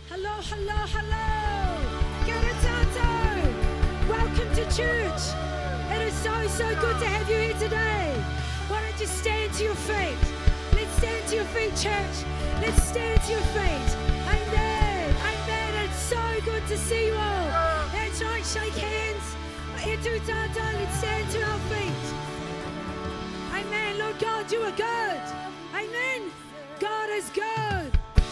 Hello, hello, hello. Garatato. Welcome to church. It is so good to have you here today. Why don't you stand to your feet? Let's stand to your feet, church. Let's stand to your feet. Amen. Amen. It's so good to see you all. That's right. Shake hands. Let's stand to our feet. Amen. Lord God, you are good. Amen. God is good.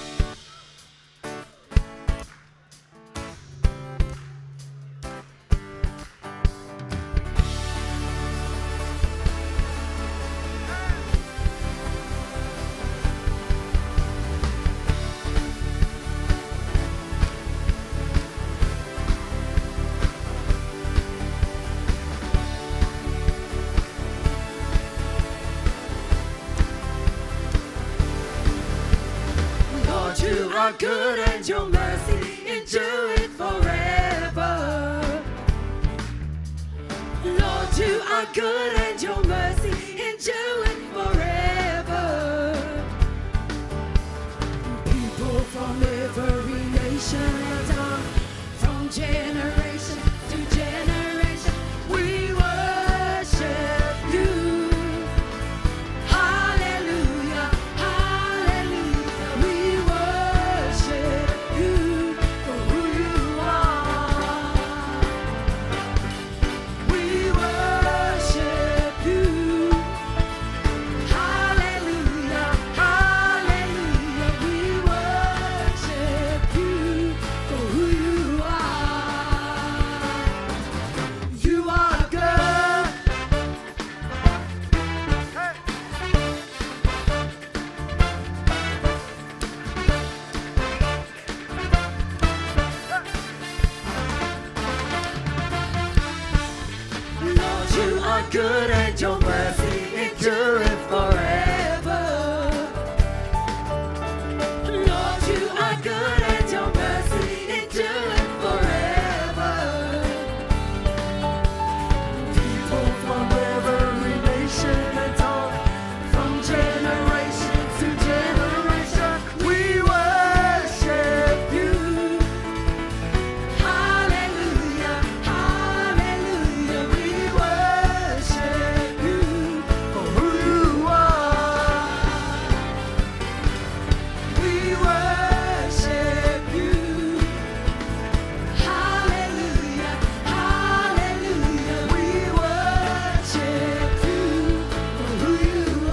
You are good and your mercy endureth forever. Lord, you are good and your mercy endureth forever. People from every nation and tongue, from generation to generation, we worship you. Hallelujah, hallelujah, we worship you for who you are. We worship you. Hallelujah, hallelujah, we worship you for who you are. You are good. Lord, you are good and your mercy endureth forever. Lord, you are good and your mercy endureth forever. People from every nation and tongue, from generation to generation, we worship you. Hallelujah, hallelujah, we worship you for who you are. We worship you. Hallelujah, hallelujah, we worship you for who you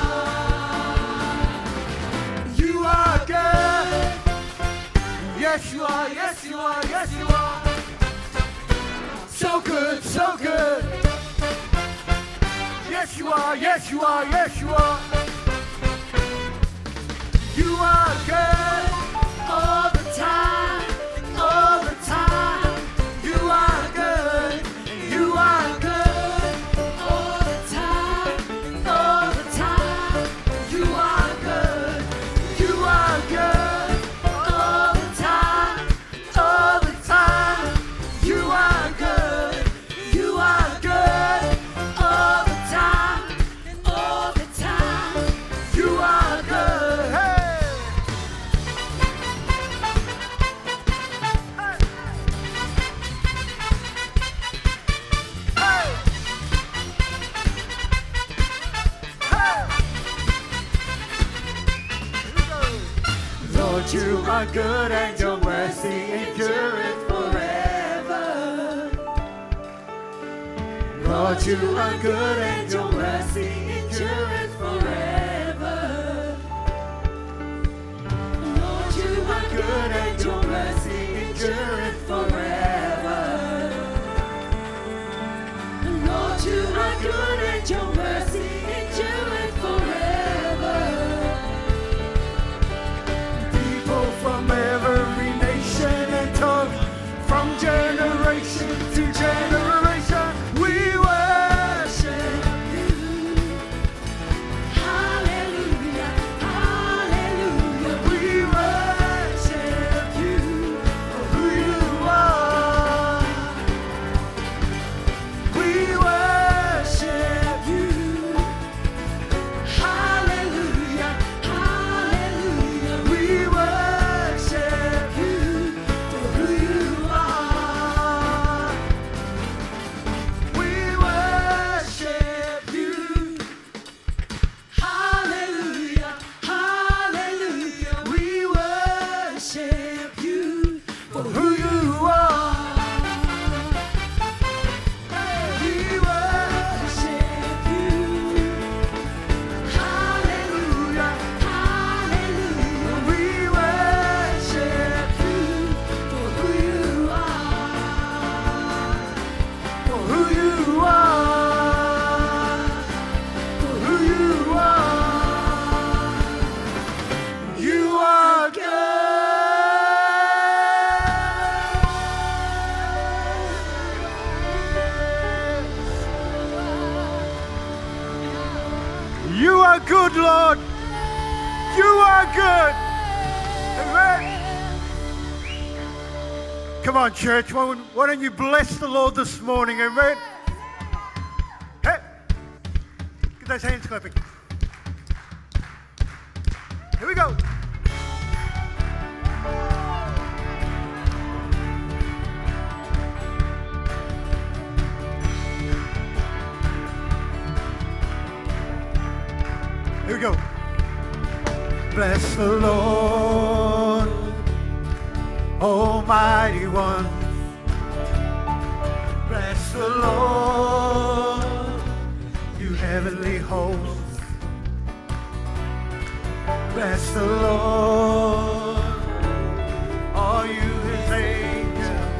are. You are good. Yes, you are, yes, you are, yes, you are. So good, so good. Yes, you are, yes, you are, yes, you are. You are good all the time, all the time. You are good, you are good all the time, all the time. You are good, you are good all the time, all the time. You are good, you are good all the time, all the time. You are good. Hey! Lord, you are good and your mercy endureth forever. Lord, you are good and your mercy endureth forever. Lord, you are good and your mercy endureth forever. Lord, you are good and your mercy endureth forever. People from every nation and tongue, from generation to generation, we worship you. are good. Amen. Come on, church. Why don't you bless the Lord this morning? Amen. Hey, get those hands clapping. Here we go. Here we go. Bless the Lord, Almighty One. Bless the Lord, you heavenly hosts. Bless the Lord, all you his angels,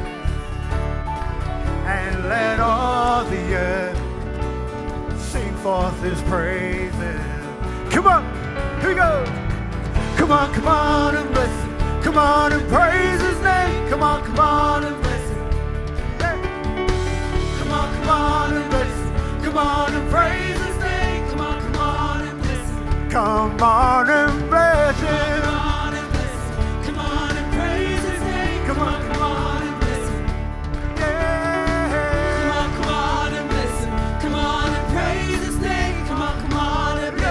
and let all the earth sing forth his praises. Come on, here we go. Come on and bless him. Come on and praise his name. Come on and bless him. Hey. Come on and bless him. Come on and praise his name. Come on and bless him. Come on and bless him. Come on and bless him. Come on and praise his name. Come on and bless him. Yeah. Come on and bless him. Come on and praise his name. Come on and bless him.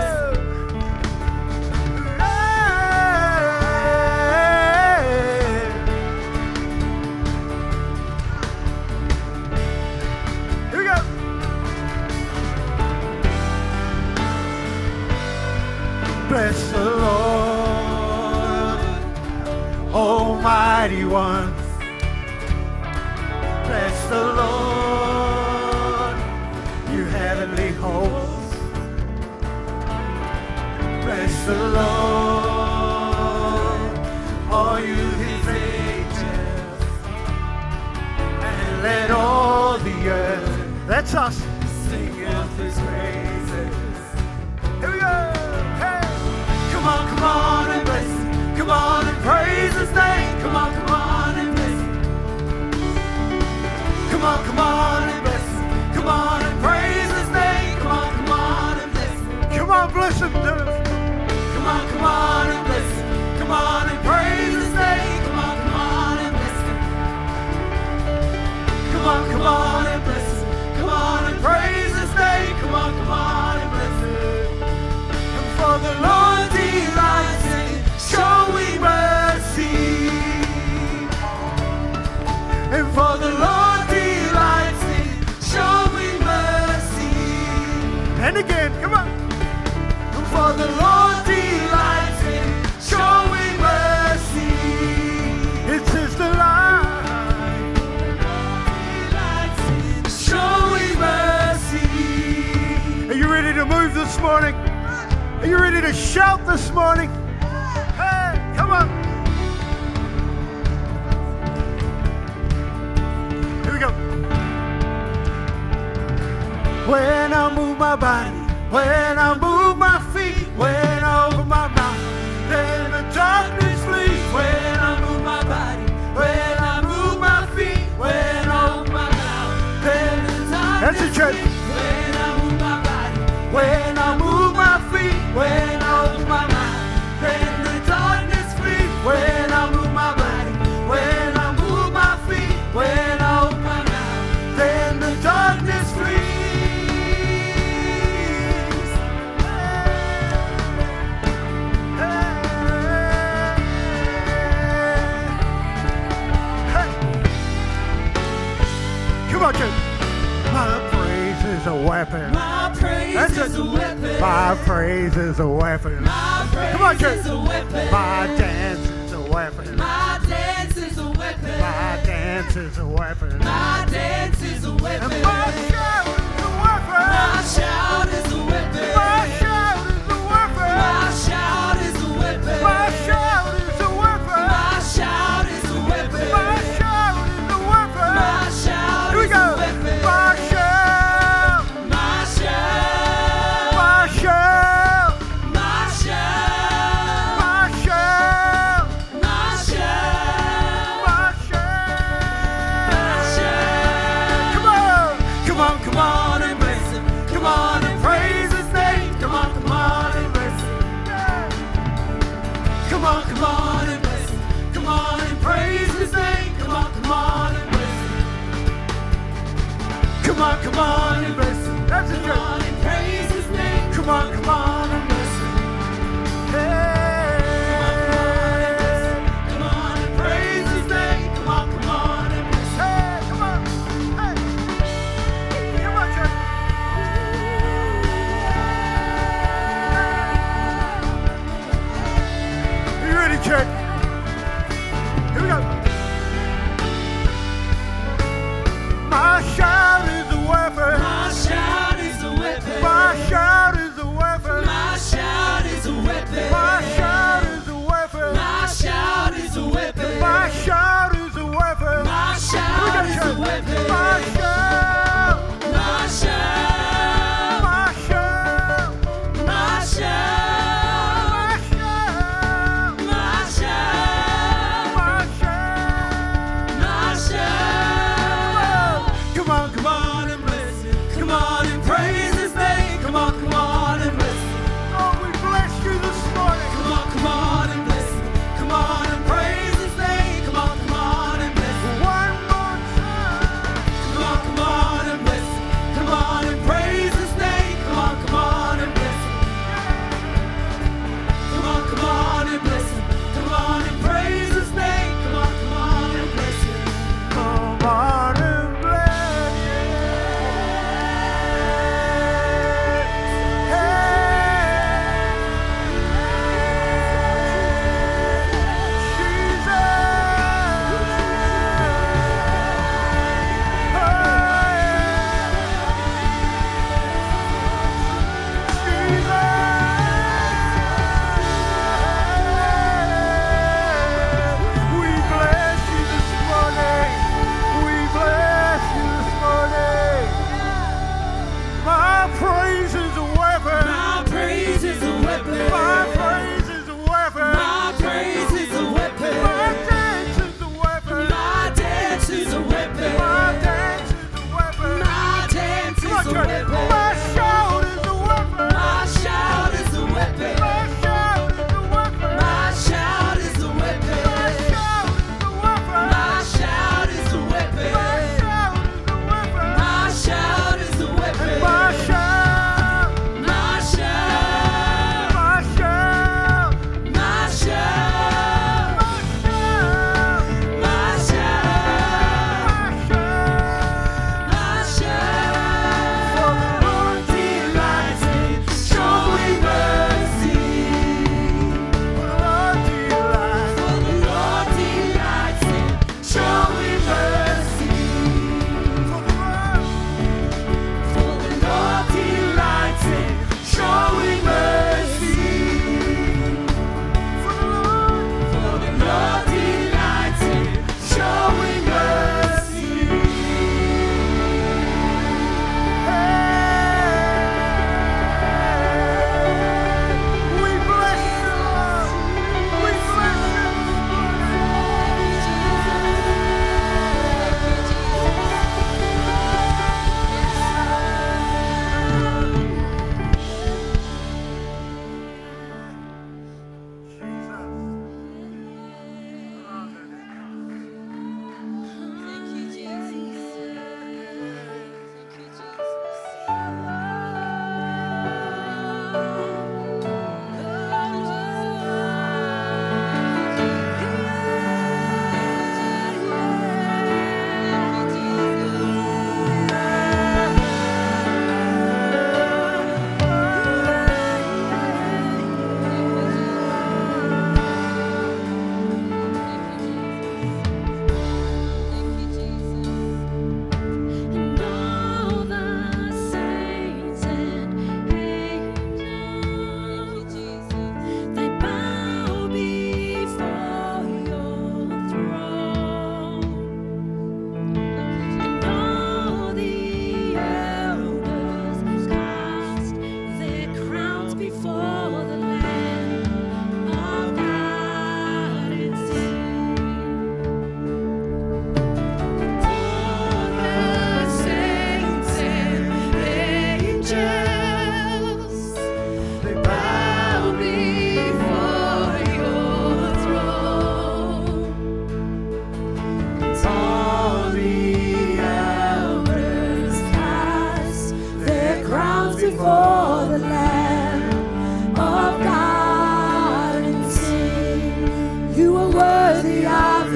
Bless the Lord, Almighty One. Bless the Lord, you heavenly hosts. Bless the Lord, all you his angels, and let all the earth, that's us, sing of his praises. Here we go. Come on and bless him. Come on and praise his name. Come on and bless him. Come on and bless him. Come on and praise his name. Come on and bless him. Come on, bless him. Come on and bless him. Come on and praise his name. Come on and bless him. Come on and bless him. Come on and praise his name. Come on and bless him. And for the Lord delights in showing mercy, and for the Lord delights in showing mercy. And again, come on. And for the Lord delights in showing mercy. It's his delight. Delights in showing mercy. Are you ready to move this morning? Are you ready to shout this morning? Hey, come on. Here we go. When I move my body, when I move my feet, when I open my mouth, then the darkness flees. When I move my body, when I move my feet, when I open my mouth, then the darkness flees. That's the church. When I move my body, when I move my feet, when I open my mouth, then the darkness flees. When I move my body, when I move my feet, when I open my mouth, then the darkness flees. Come on, church. My praise is a weapon. My praise is a weapon. My praise is a weapon. My praise Come on, church. Is a weapon. My dance is a weapon. My dance is a weapon. My dance is a weapon. My dance is a weapon. And my shout is a weapon. My shout is a weapon. My shout is a weapon. My shout is a weapon. My shout is a weapon. My shout is a weapon. My shout is a weapon. My shout Here we go. My shout. My shout. My shout. My shout. My shout. My shout. My shout. My shout. Come on and bless him. Come on and praise. Come on and bless him. Come on and praise his name. Come on and bless him. Come on and bless him. That's it. Come on and praise his name. Come on and bless him. Hey. Come on and praise his name. Come on and bless him. Hey, come on. Hey. Come on, church. Are you ready, church? Here we go. My shout is a weapon. My shout is a weapon. My shout is a weapon. My shout is a weapon. My shout is a weapon. My shout is a weapon. My shout is a weapon. My shout is a weapon. My shout. My shout. My shout. My shout. My shout. My shout. My shout.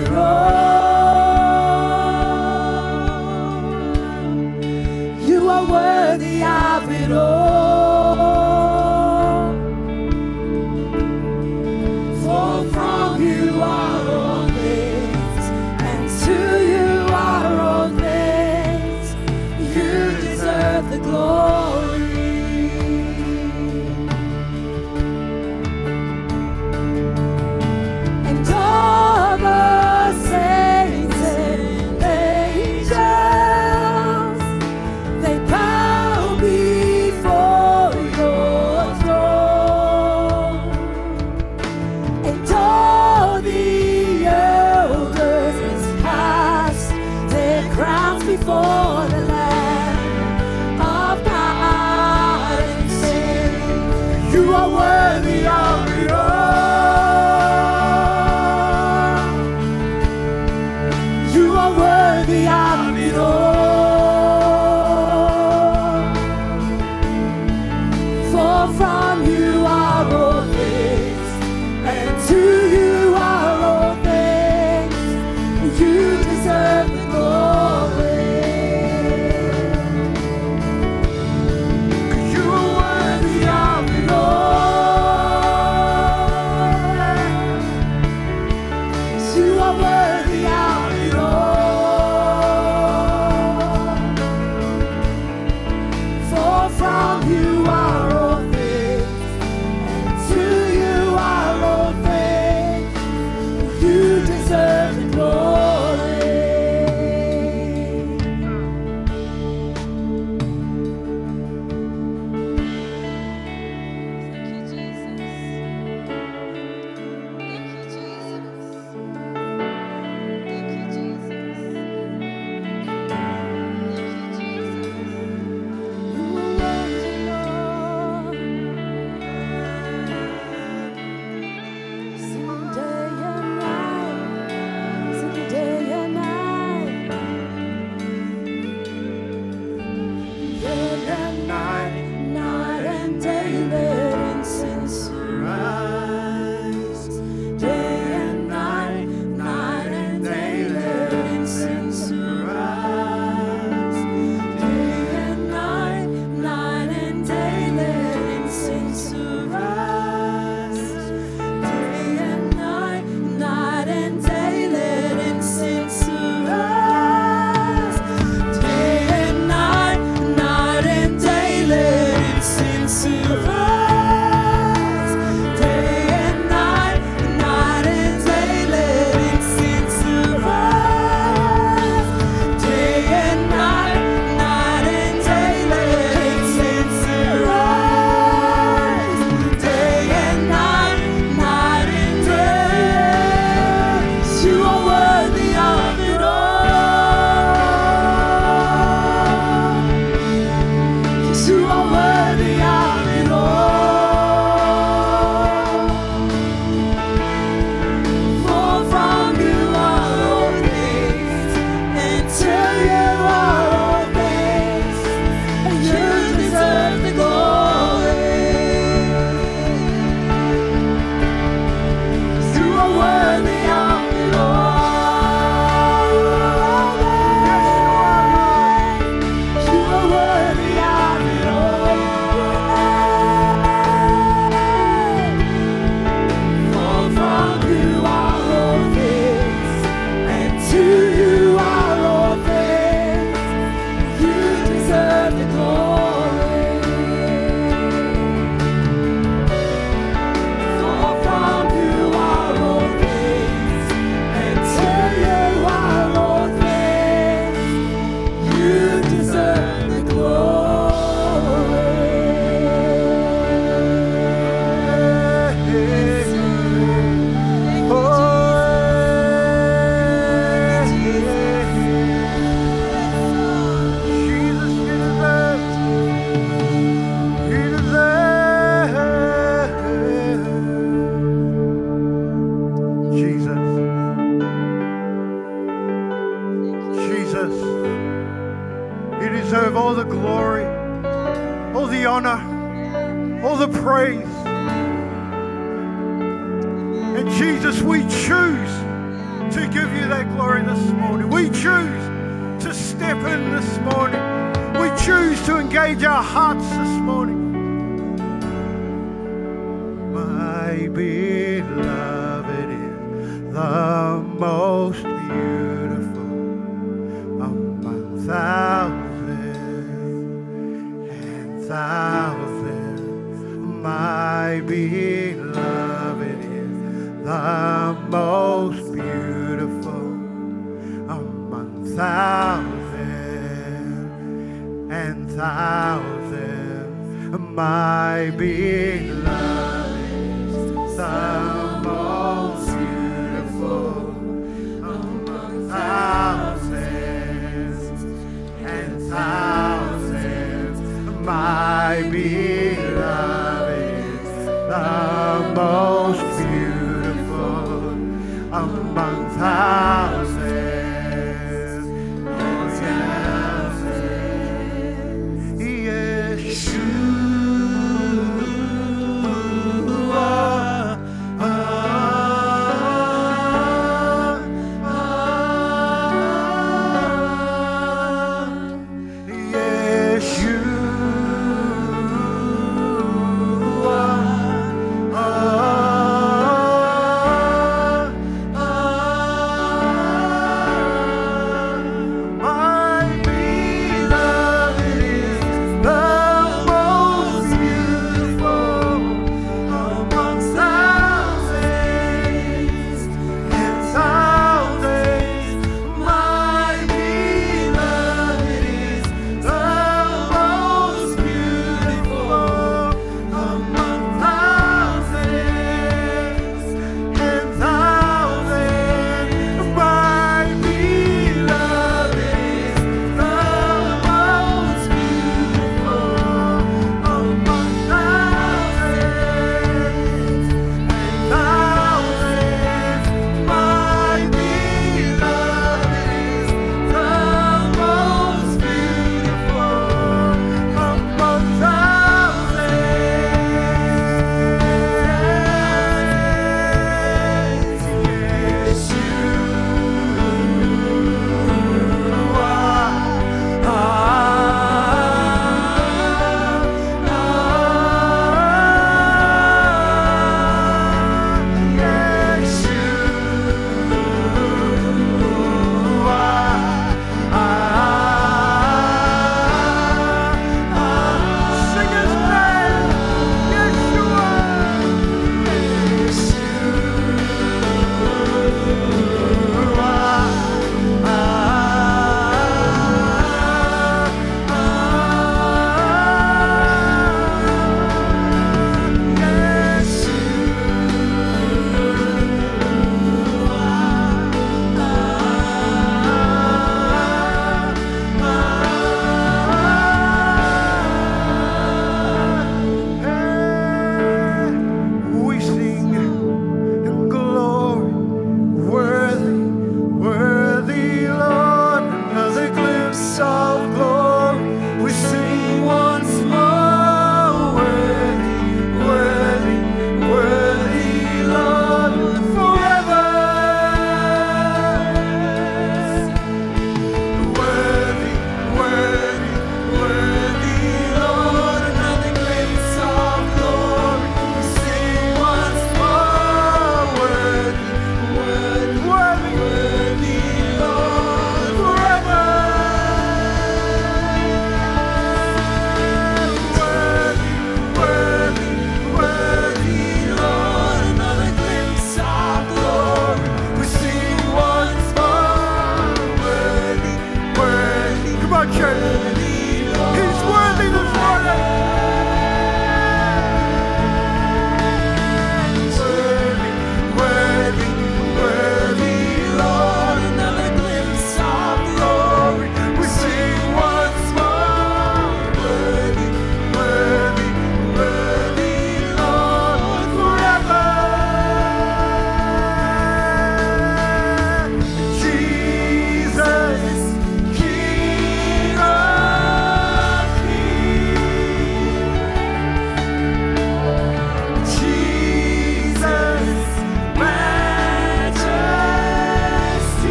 it all. You are worthy of it all. For from you are all things, and to you are all things. You deserve the glory. And all the saints and angels, they bow before your throne. And all the elders cast their crowns before the Lamb of God and sing, you are worthy of it all. You are worthy of it all. For from you are all things, and to you are all things. You deserve the glory. You are worthy of it all. You are worthy of it all. For from you are all things, and to you are all things. You deserve the glory. deserve all the glory, all the honor, all the praise. And Jesus, we choose to give you that glory this morning. We choose to step in this morning. We choose to engage our hearts this morning. My beloved is the most beautiful among thousands and thousands. My beloved is the most beautiful among thousands and thousands. My beloved is the most beautiful among thousands and thousands. My beloved is the most beautiful among thousands.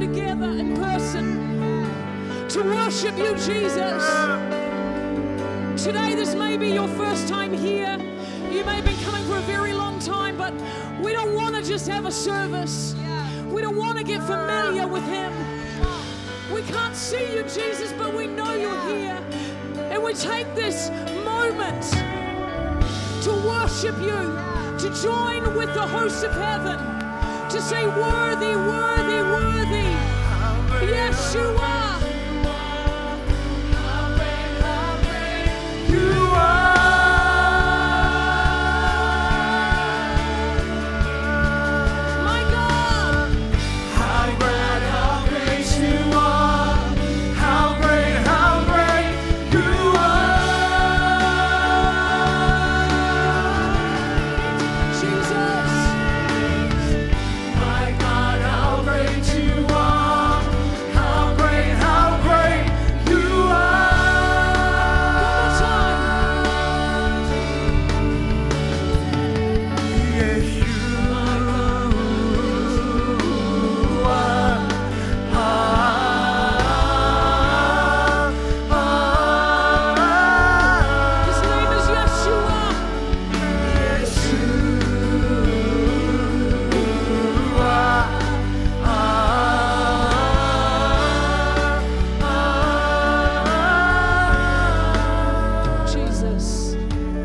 together in person to worship you, Jesus. Today, this may be your first time here. You may have been coming for a very long time, but we don't want to just have a service. We don't want to get familiar with Him. We can't see you, Jesus, but we know you're here. And we take this moment to worship you, to join with the hosts of heaven, to say, worthy, worthy, worthy. Yes, you are. You are. My God. How great you are. How great you are. Jesus. My God, how great you are. How great you are. Yes, you are. His name is Yeshua. Yes, you are. Jesus.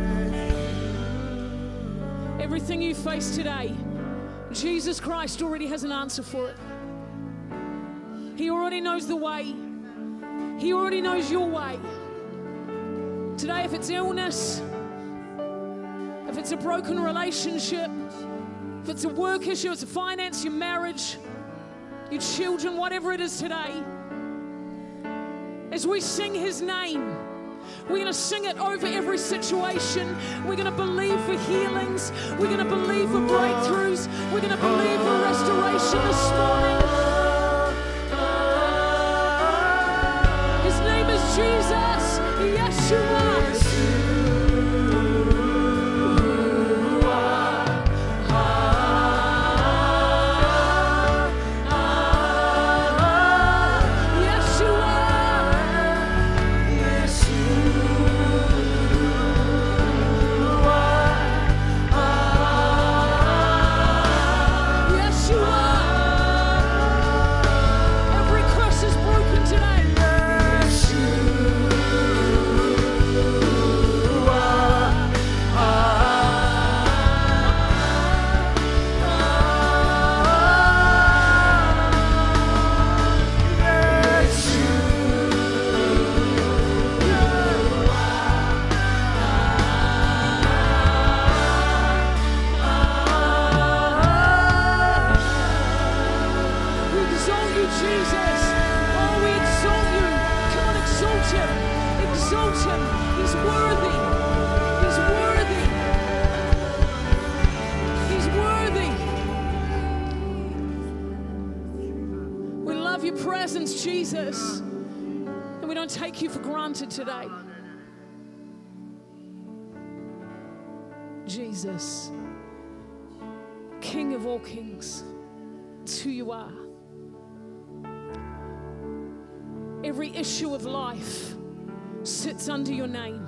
Everything you face today, Jesus Christ already has an answer for it. He already knows the way. He already knows your way. Today, if it's illness, if it's a broken relationship, if it's a work issue, it's a finance, your marriage, your children, whatever it is today, as we sing His name, we're going to sing it over every situation. We're going to believe for healings. We're going to believe for breakthroughs. We're going to believe for restoration this morning. His name is Jesus. Yeshua. Every curse is broken today. We exalt you, Jesus. Oh, we exalt you. Come on, exalt Him. Exalt Him. He's worthy. He's worthy. He's worthy. We love your presence, Jesus. And we don't take you for granted today. Jesus, King of all kings. It's who you are. Every issue of life sits under your name.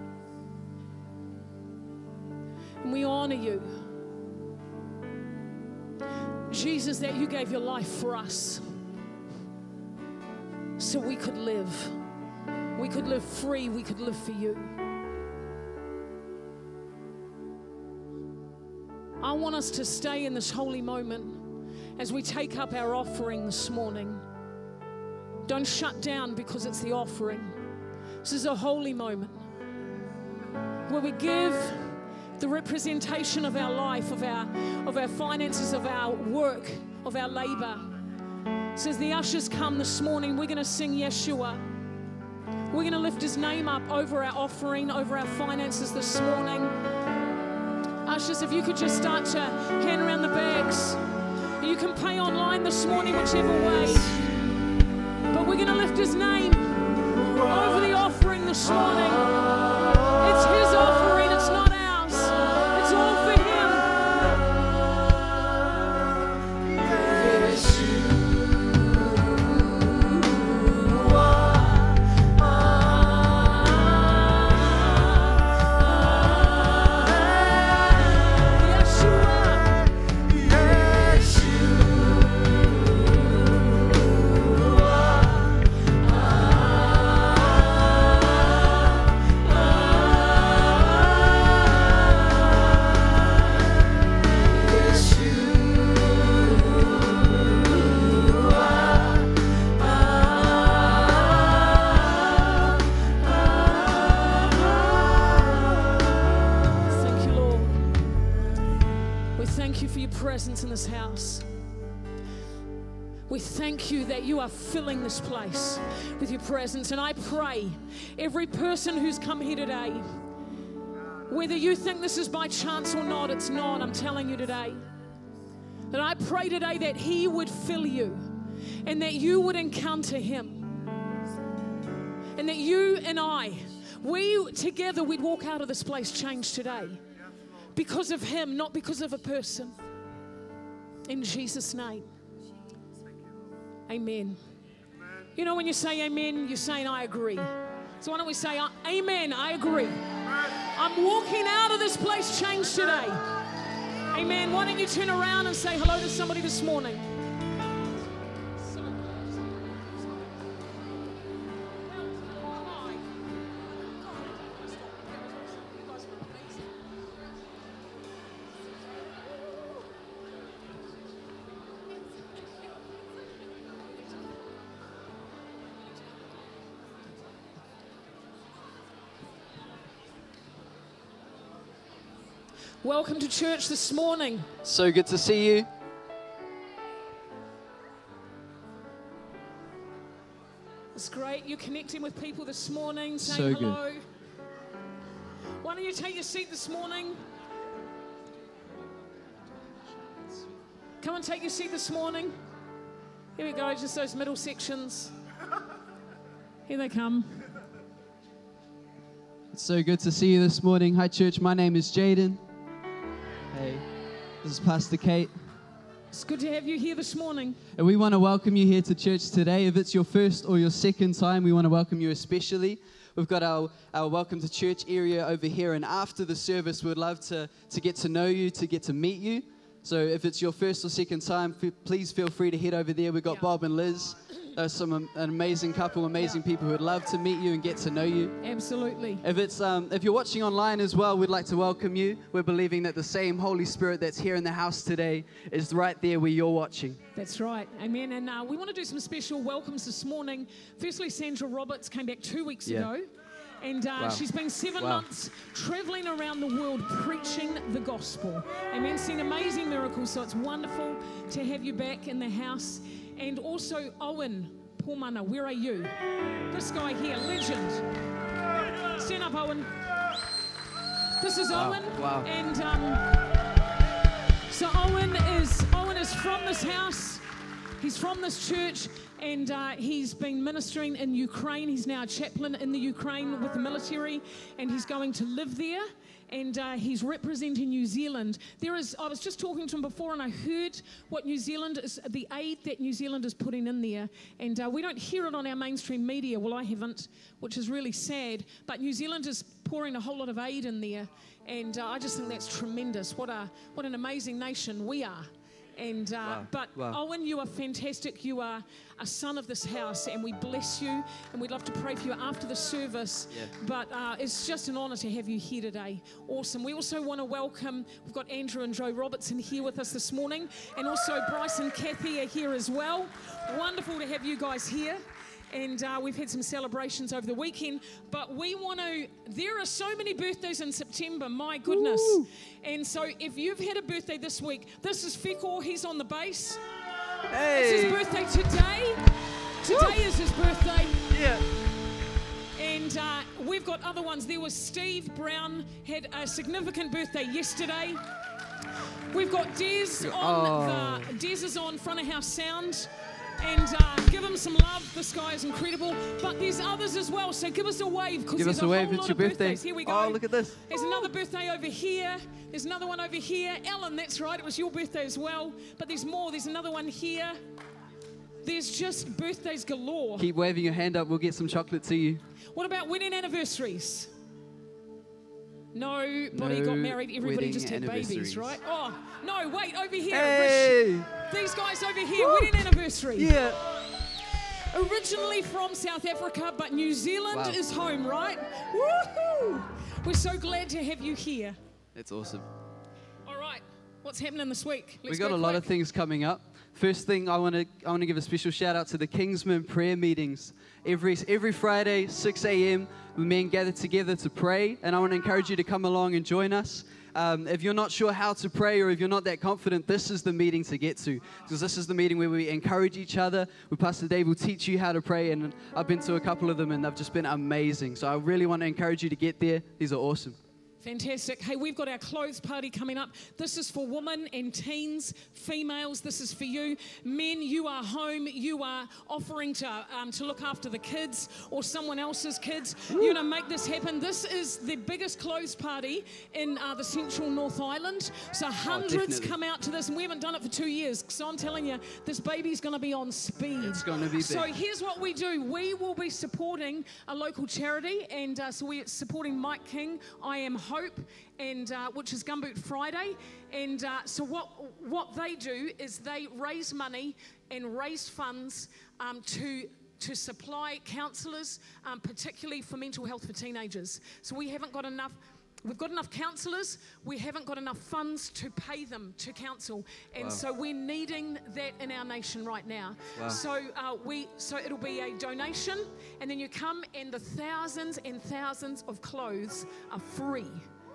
And we honor you. Jesus, that you gave your life for us so we could live. We could live free. We could live for you. I want us to stay in this holy moment as we take up our offering this morning. Don't shut down because it's the offering. This is a holy moment where we give the representation of our life, of our finances, of our work, of our labor. So as the ushers come this morning, we're going to sing Yeshua. We're going to lift His name up over our offering, over our finances this morning. Ushers, if you could just start to hand around the bags. You can pay online this morning, whichever way. But we're going to lift His name over the offering this morning. It's His offering, it's not ours. It's all for Him. Yes, you We thank you that you are filling this place with your presence. And I pray every person who's come here today, whether you think this is by chance or not, it's not. I'm telling you today that I pray today that he would fill you and that you would encounter him. And that you and we together, we'd walk out of this place changed today. Because of him, not because of a person. In Jesus' name. Amen. You know, when you say amen, you're saying I agree. So why don't we say amen, I agree. I'm walking out of this place changed today. Amen. Why don't you turn around and say hello to somebody this morning? Welcome to church this morning. So good to see you. It's great. You're connecting with people this morning, So saying good. hello. Why don't you take your seat this morning? Come and take your seat this morning. Here we go, just those middle sections. Here they come. It's so good to see you this morning. Hi, church. My name is Jaden. Hey, this is Pastor Kate. It's good to have you here this morning. And we want to welcome you here to church today. If it's your first or your second time, we want to welcome you especially. We've got our welcome to church area over here. And after the service, we'd love to get to know you, to get to meet you. So if it's your first or second time, please feel free to head over there. We've got Bob and Liz. An amazing couple, amazing people who would love to meet you and get to know you. Absolutely. If you're watching online as well, we'd like to welcome you. We're believing that the same Holy Spirit that's here in the house today is right there where you're watching. That's right. Amen. And we want to do some special welcomes this morning. Firstly, Sandra Roberts came back 2 weeks ago. And she's been 7 months traveling around the world preaching the gospel. Amen. Seen amazing miracles. So it's wonderful to have you back in the house. And also Owen Pumana, where are you? This guy here, legend. Stand up, Owen. This is Owen. Wow. And so Owen is from this house. He's from this church, and he's been ministering in Ukraine. He's now a chaplain in the Ukraine with the military, and he's going to live there. And he's representing New Zealand. I was just talking to him before, and I heard what New Zealand is, the aid that New Zealand is putting in there. And we don't hear it on our mainstream media. Well, I haven't, which is really sad. But New Zealand is pouring a whole lot of aid in there. And I just think that's tremendous. What an amazing nation we are. And But Owen, you are fantastic. You are a son of this house, and we bless you, and we'd love to pray for you after the service. But it's just an honor to have you here today. Awesome. We also want to welcome, we've got Andrew and Joe Robertson here with us this morning, and also Bryce and Kathy are here as well. Wonderful to have you guys here. And we've had some celebrations over the weekend, but there are so many birthdays in September, my goodness. Woo. And so if you've had a birthday this week, this is Feko, he's on the bass. Hey. It's his birthday today. Today is his birthday. Yeah. And we've got other ones. There was Steve Brown, had a significant birthday yesterday. We've got Des on Des is on front of house sound. And give him some love. This guy is incredible. But there's others as well, so give us a wave, because there's a whole lot of birthdays. Here we go. Oh, look at this. There's another birthday over here. There's another one over here. Ellen, that's right. It was your birthday as well. But there's more. There's another one here. There's just birthdays galore. Keep waving your hand up. We'll get some chocolate to you. What about wedding anniversaries? Nobody got married. Everybody just had babies, right? Oh, no, wait, over here. Hey. These guys over here, wedding anniversary. Yeah. Originally from South Africa, but New Zealand is home, right? Woohoo! We're so glad to have you here. That's awesome. All right, what's happening this week? We got a lot of things coming up. First thing, I want to give a special shout out to the Kingsman prayer meetings. Every Friday, 6 a.m., the men gather together to pray, and I want to encourage you to come along and join us. if you're not sure how to pray or if you're not that confident, this is the meeting to get to. Because this is the meeting where we encourage each other, where Pastor Dave will teach you how to pray. And I've been to a couple of them and they've just been amazing. So I really want to encourage you to get there. These are awesome. Fantastic. Hey, we've got our clothes party coming up. This is for women and teens, females. This is for you. Men, you are home. You are offering to look after the kids or someone else's kids. You're going to make this happen. This is the biggest clothes party in the central North Island. So hundreds come out to this, and we haven't done it for 2 years. So I'm telling you, this baby's going to be on speed. It's going to be big. So here's what we do. We will be supporting a local charity, and so we're supporting Mike King, I Am Hope, and which is Gumboot Friday. And so what they do is they raise money and raise funds to supply counsellors, particularly for mental health for teenagers. So we haven't got enough. We've got enough counsellors, we haven't got enough funds to pay them to counsel. And so we're needing that in our nation right now. Wow. So it'll be a donation, and then you come, and the thousands and thousands of clothes are free.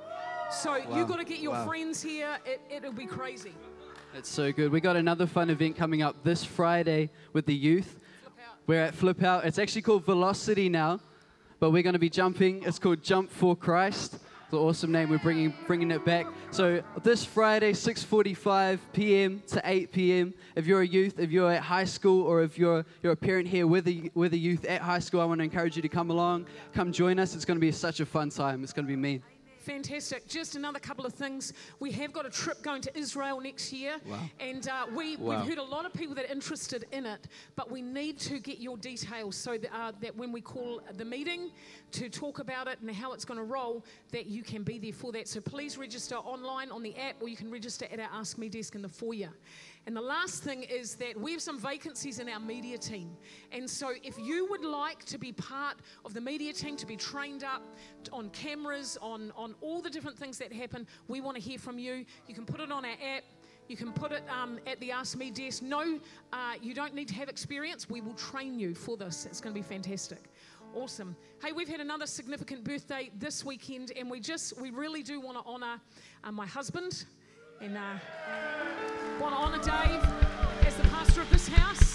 So you've got to get your friends here. It'll be crazy. It's so good. We got another fun event coming up this Friday with the youth. We're at Flip Out. It's actually called Velocity now, but we're going to be jumping. It's called Jump for Christ. It's an awesome name. We're bringing it back. So this Friday, 6:45 p.m. to 8 p.m. If you're a youth, if you're at high school, or if you're a parent here with a youth at high school, I want to encourage you to come along, come join us. It's going to be such a fun time. It's going to be mean. Fantastic. Just another couple of things. We have got a trip going to Israel next year. Wow. And we've heard a lot of people that are interested in it, but we need to get your details so that when we call the meeting to talk about it and how it's going to roll, that you can be there for that. So please register online on the app, or you can register at our Ask Me desk in the foyer. And the last thing is that we have some vacancies in our media team. And so if you would like to be part of the media team, to be trained up on cameras, on all the different things that happen, we want to hear from you. You can put it on our app. You can put it at the Ask Me desk. No, you don't need to have experience. We will train you for this. It's going to be fantastic. Awesome. Hey, we've had another significant birthday this weekend, and we really do want to honour my husband, and want to honour Dave as the pastor of this house.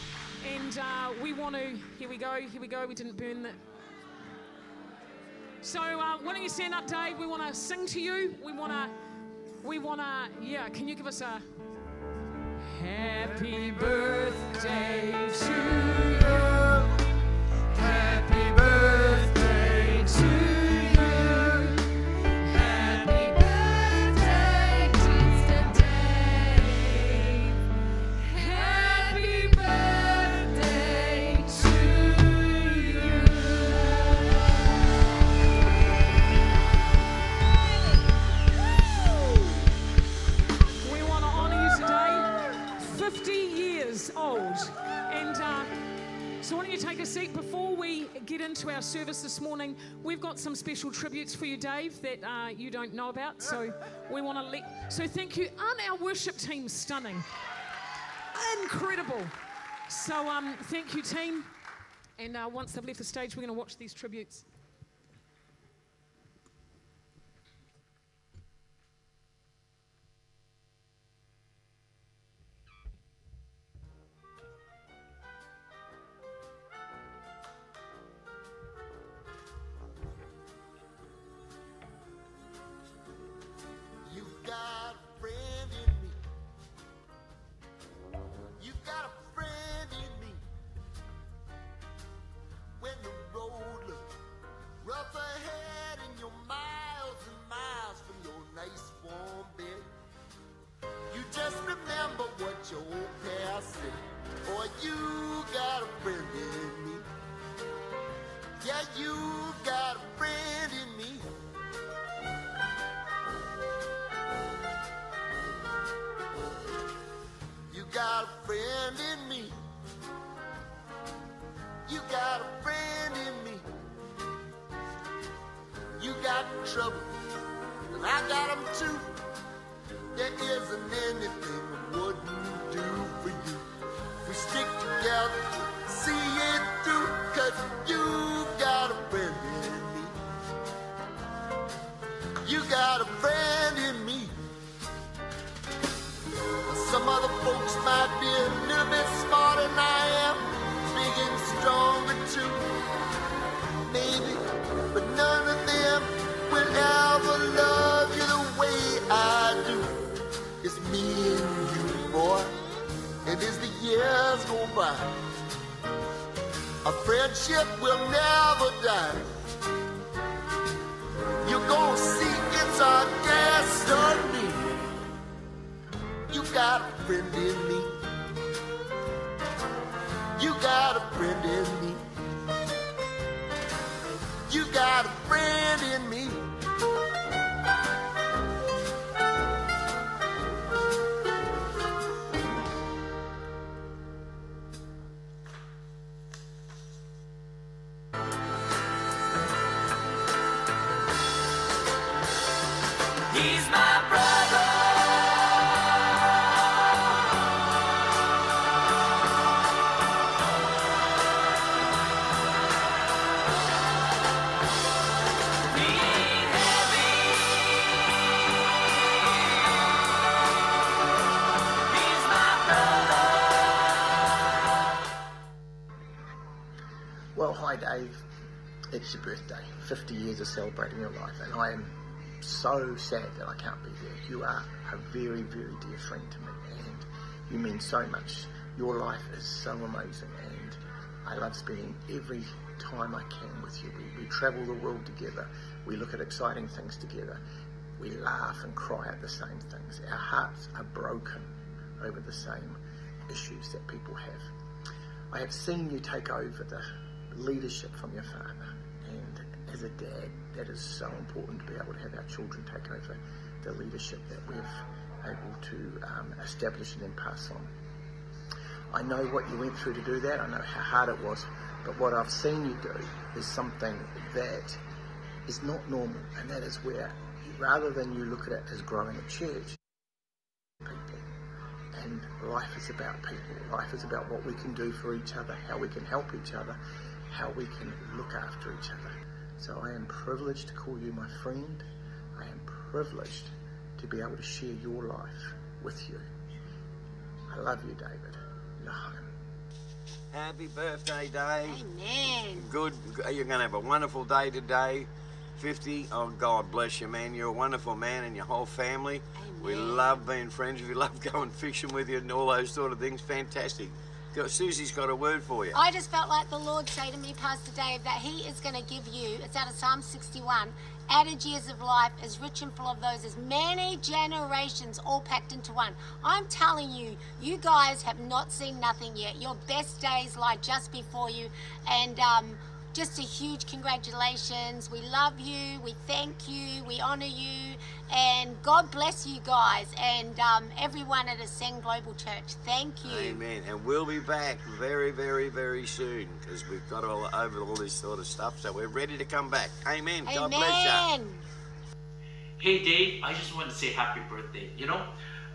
And we want to, here we go, we didn't burn the... So why don't you stand up, Dave? We want to sing to you. We want to, yeah, can you give us a happy birthday to you? Happy birthday to you. Happy birthday, Mr. Dave. Happy birthday to you. We want to honor you today, 50 years old. And so why don't you take a seat? Before we get into our service this morning, we've got some special tributes for you, Dave, that you don't know about. So we want to so thank you. Aren't our worship team stunning? Incredible. So thank you, team. And once they've left the stage, we're going to watch these tributes. Trouble, and I got them too. There isn't anything I wouldn't do for you. We stick together, see it through, 'cause you got a friend in me. You got a friend find. A friendship will never die. You're gonna see it's our destiny. You got a friend in me. You got a friend in me. You got a friend in me. He's my brother. Being heavy. He's my brother. Well, hi Dave, it's your birthday, 50 years of celebrating your life, and I am so sad that I can't be there. You are a very, very dear friend to me, and you mean so much. Your life is so amazing, and I love spending every time I can with you. We travel the world together, we look at exciting things together, we laugh and cry at the same things. Our hearts are broken over the same issues that people have. I have seen you take over the leadership from your father, and as a dad, that is so important to be able to have our children take over the leadership that we've able to establish and then pass on. I know what you went through to do that. I know how hard it was, but what I've seen you do is something that is not normal, and that is where, rather than you look at it as growing a church, people, and life is about people. Life is about what we can do for each other, how we can help each other, how we can look after each other. So I am privileged to call you my friend. I am privileged to be able to share your life with you. I love you, David. You're home. Happy birthday, Dave. Amen. Good. You're going to have a wonderful day today. 50. Oh, God bless you, man. You're a wonderful man and your whole family. Amen. We love being friends with you. Love going fishing with you and all those sort of things. Fantastic. Susie's got a word for you. I just felt like the Lord say to me, Pastor Dave, that he is going to give you, it's out of Psalm 61, added years of life as rich and full of those as many generations all packed into one. I'm telling you, you guys have not seen nothing yet. Your best days lie just before you, and just a huge congratulations. We love you, we thank you, we honor you, and God bless you guys, and everyone at Ascend Global Church. Thank you. Amen. And we'll be back very, very, very soon, because we've got all over all this sort of stuff, so we're ready to come back. Amen. Amen. God bless you. Hey Dave, I just wanted to say happy birthday. You know,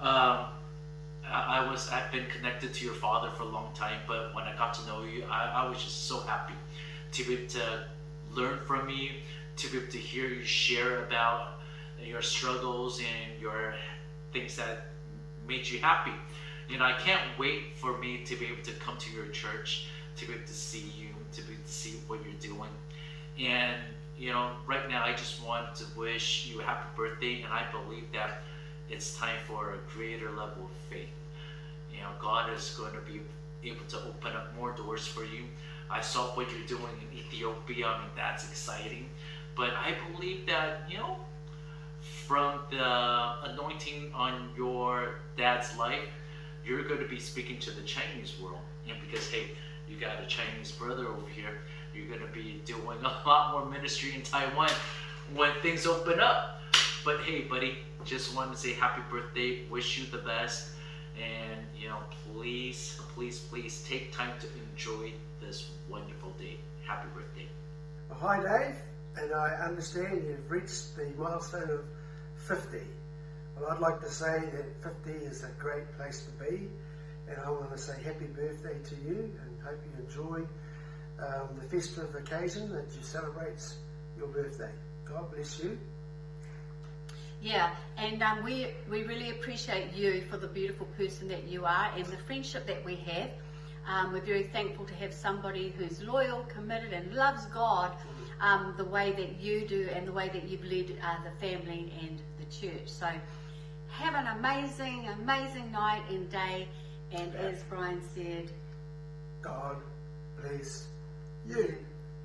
I've been connected to your father for a long time, but when I got to know you, I was just so happy to be able to learn from you, to be able to hear you share about your struggles and your things that made you happy. You know, I can't wait for me to be able to come to your church, to be able to see you, to be able to see what you're doing. And you know, right now I just want to wish you a happy birthday, and I believe that it's time for a greater level of faith. You know, God is going to be able to open up more doors for you. I saw what you're doing in Ethiopia. I mean, that's exciting. But I believe that, you know, from the anointing on your dad's life, you're going to be speaking to the Chinese world. And because, hey, you got a Chinese brother over here, you're going to be doing a lot more ministry in Taiwan when things open up. But hey, buddy, just wanted to say happy birthday, wish you the best. And, you know, please, please, please take time to enjoy this wonderful day. Happy birthday. Hi Dave, and I understand you've reached the milestone of 50. Well, I'd like to say that 50 is a great place to be, and I want to say happy birthday to you, and hope you enjoy the festive occasion that you celebrate your birthday. God bless you. Yeah, and we really appreciate you for the beautiful person that you are and the friendship that we have. We're very thankful to have somebody who's loyal, committed, and loves God the way that you do and the way that you've led the family and the church. So have an amazing, amazing night and day. And as Brian said, God bless you.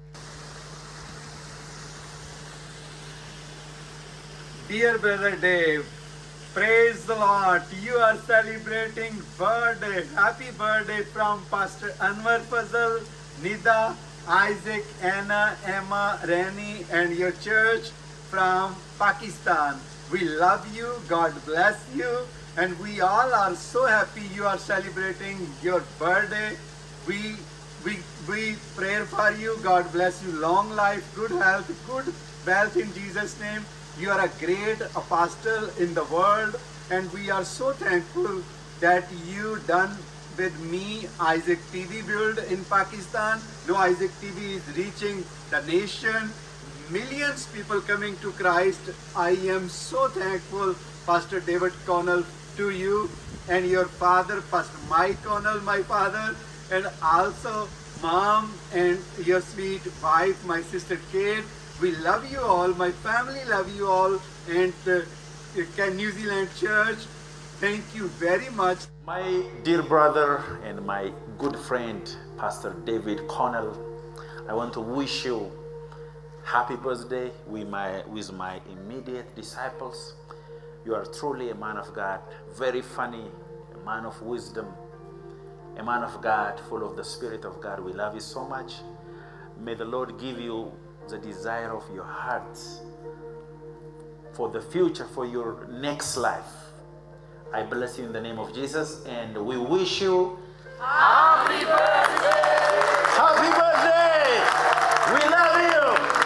Dear Brother Dave, praise the Lord. You are celebrating birthday. Happy birthday from Pastor Anwar Fazal, Nida, Isaac, Anna, Emma, Rani, and your church from Pakistan. We love you. God bless you. And we all are so happy you are celebrating your birthday. We pray for you. God bless you. Long life, good health, good wealth in Jesus' name. You are a great apostle in the world, and we are so thankful that you done with me Isaac TV build in Pakistan. Now Isaac TV is reaching the nation. Millions people coming to Christ. I am so thankful, Pastor David Connell, to you and your father, Pastor Mike Connell, my father, and also Mom and your sweet wife, my sister Kate. We love you all. My family love you all. And New Zealand Church, thank you very much. My dear brother and my good friend, Pastor David Connell, I want to wish you happy birthday with my immediate disciples. You are truly a man of God, very funny, a man of wisdom, a man of God, full of the Spirit of God. We love you so much. May the Lord give you the desire of your heart for the future, for your next life. I bless you in the name of Jesus, and we wish you happy birthday! Happy birthday! We love you!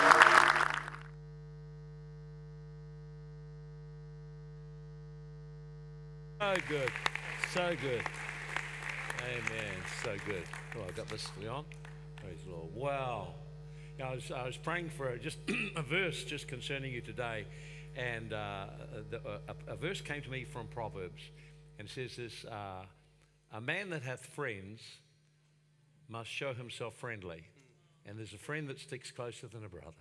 So good, so good. Amen, so good. Oh, I got this on. Praise the Lord. Wow. I was praying for just a verse just concerning you today, and a verse came to me from Proverbs, and it says this, a man that hath friends must show himself friendly, and there's a friend that sticks closer than a brother.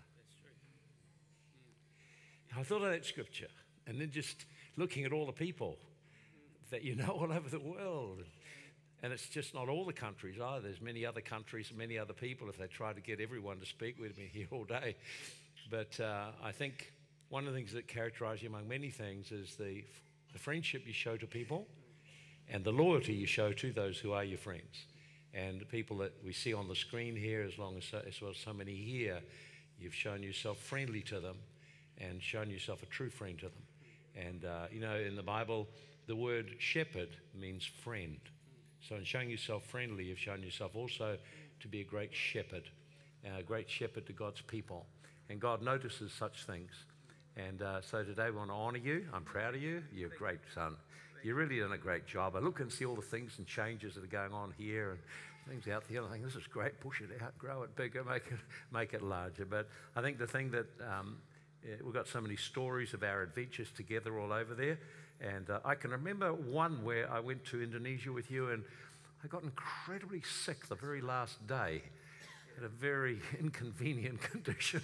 I thought of that scripture, and then just looking at all the people that you know all over the world. And it's just not all the countries either. There's many other countries and many other people. If they try to get everyone to speak, we'd be here all day. But I think one of the things that characterize you among many things is the friendship you show to people and the loyalty you show to those who are your friends. And the people that we see on the screen here, as well as so many here, you've shown yourself friendly to them and shown yourself a true friend to them. And, you know, in the Bible, the word shepherd means friend. So in showing yourself friendly, you've shown yourself also to be a great shepherd to God's people. And God notices such things. And so today we want to honor you. I'm proud of you. You're a great son. You've really done a great job. I look and see all the things and changes that are going on here and things out there. I think this is great. Push it out, grow it bigger, make it larger. But I think the thing that we've got so many stories of our adventures together all over there. And I can remember one where I went to Indonesia with you, and I got incredibly sick the very last day. Had a very inconvenient condition.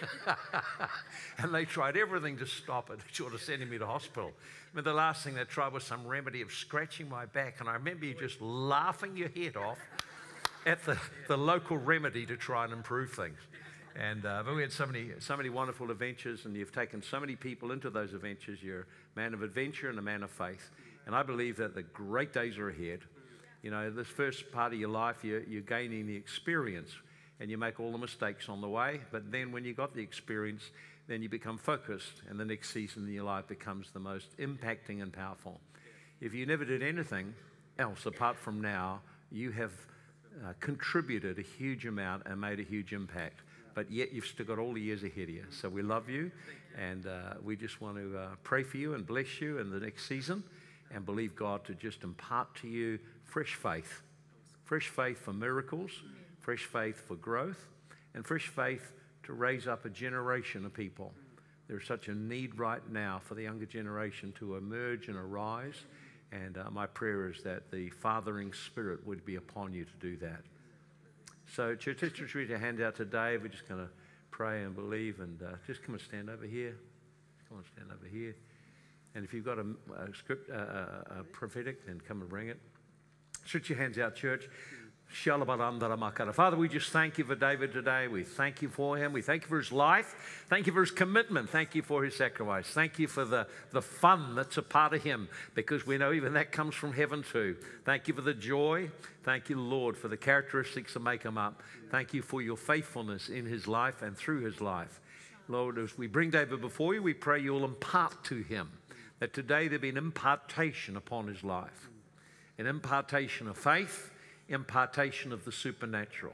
And they tried everything to stop it, short of sending me to hospital. I mean, the last thing they tried was some remedy of scratching my back, and I remember you just laughing your head off at the local remedy to try and improve things. And but we had so many wonderful adventures, and you've taken so many people into those adventures. You're a man of adventure and a man of faith. And I believe that the great days are ahead. You know, this first part of your life, you're gaining the experience, and you make all the mistakes on the way. But then when you got the experience, then you become focused, and the next season in your life becomes the most impacting and powerful. If you never did anything else apart from now, you have contributed a huge amount and made a huge impact. But yet you've still got all the years ahead of you. So we love you, and we just want to pray for you and bless you in the next season, and believe God to just impart to you fresh faith for miracles, fresh faith for growth, and fresh faith to raise up a generation of people. There's such a need right now for the younger generation to emerge and arise, and my prayer is that the fathering spirit would be upon you to do that. So, church, let's just reach our hand out today. We're just going to pray and believe, and just come and stand over here. Come and stand over here. And if you've got a script, a prophetic, then come and bring it. Stretch your hands out, church. Father, we just thank you for David today. We thank you for him. We thank you for his life. Thank you for his commitment. Thank you for his sacrifice. Thank you for the fun that's a part of him, because we know even that comes from heaven too. Thank you for the joy. Thank you, Lord, for the characteristics that make him up. Thank you for your faithfulness in his life and through his life. Lord, as we bring David before you, we pray you'll impart to him, that today there be an impartation upon his life, an impartation of faith, impartation of the supernatural.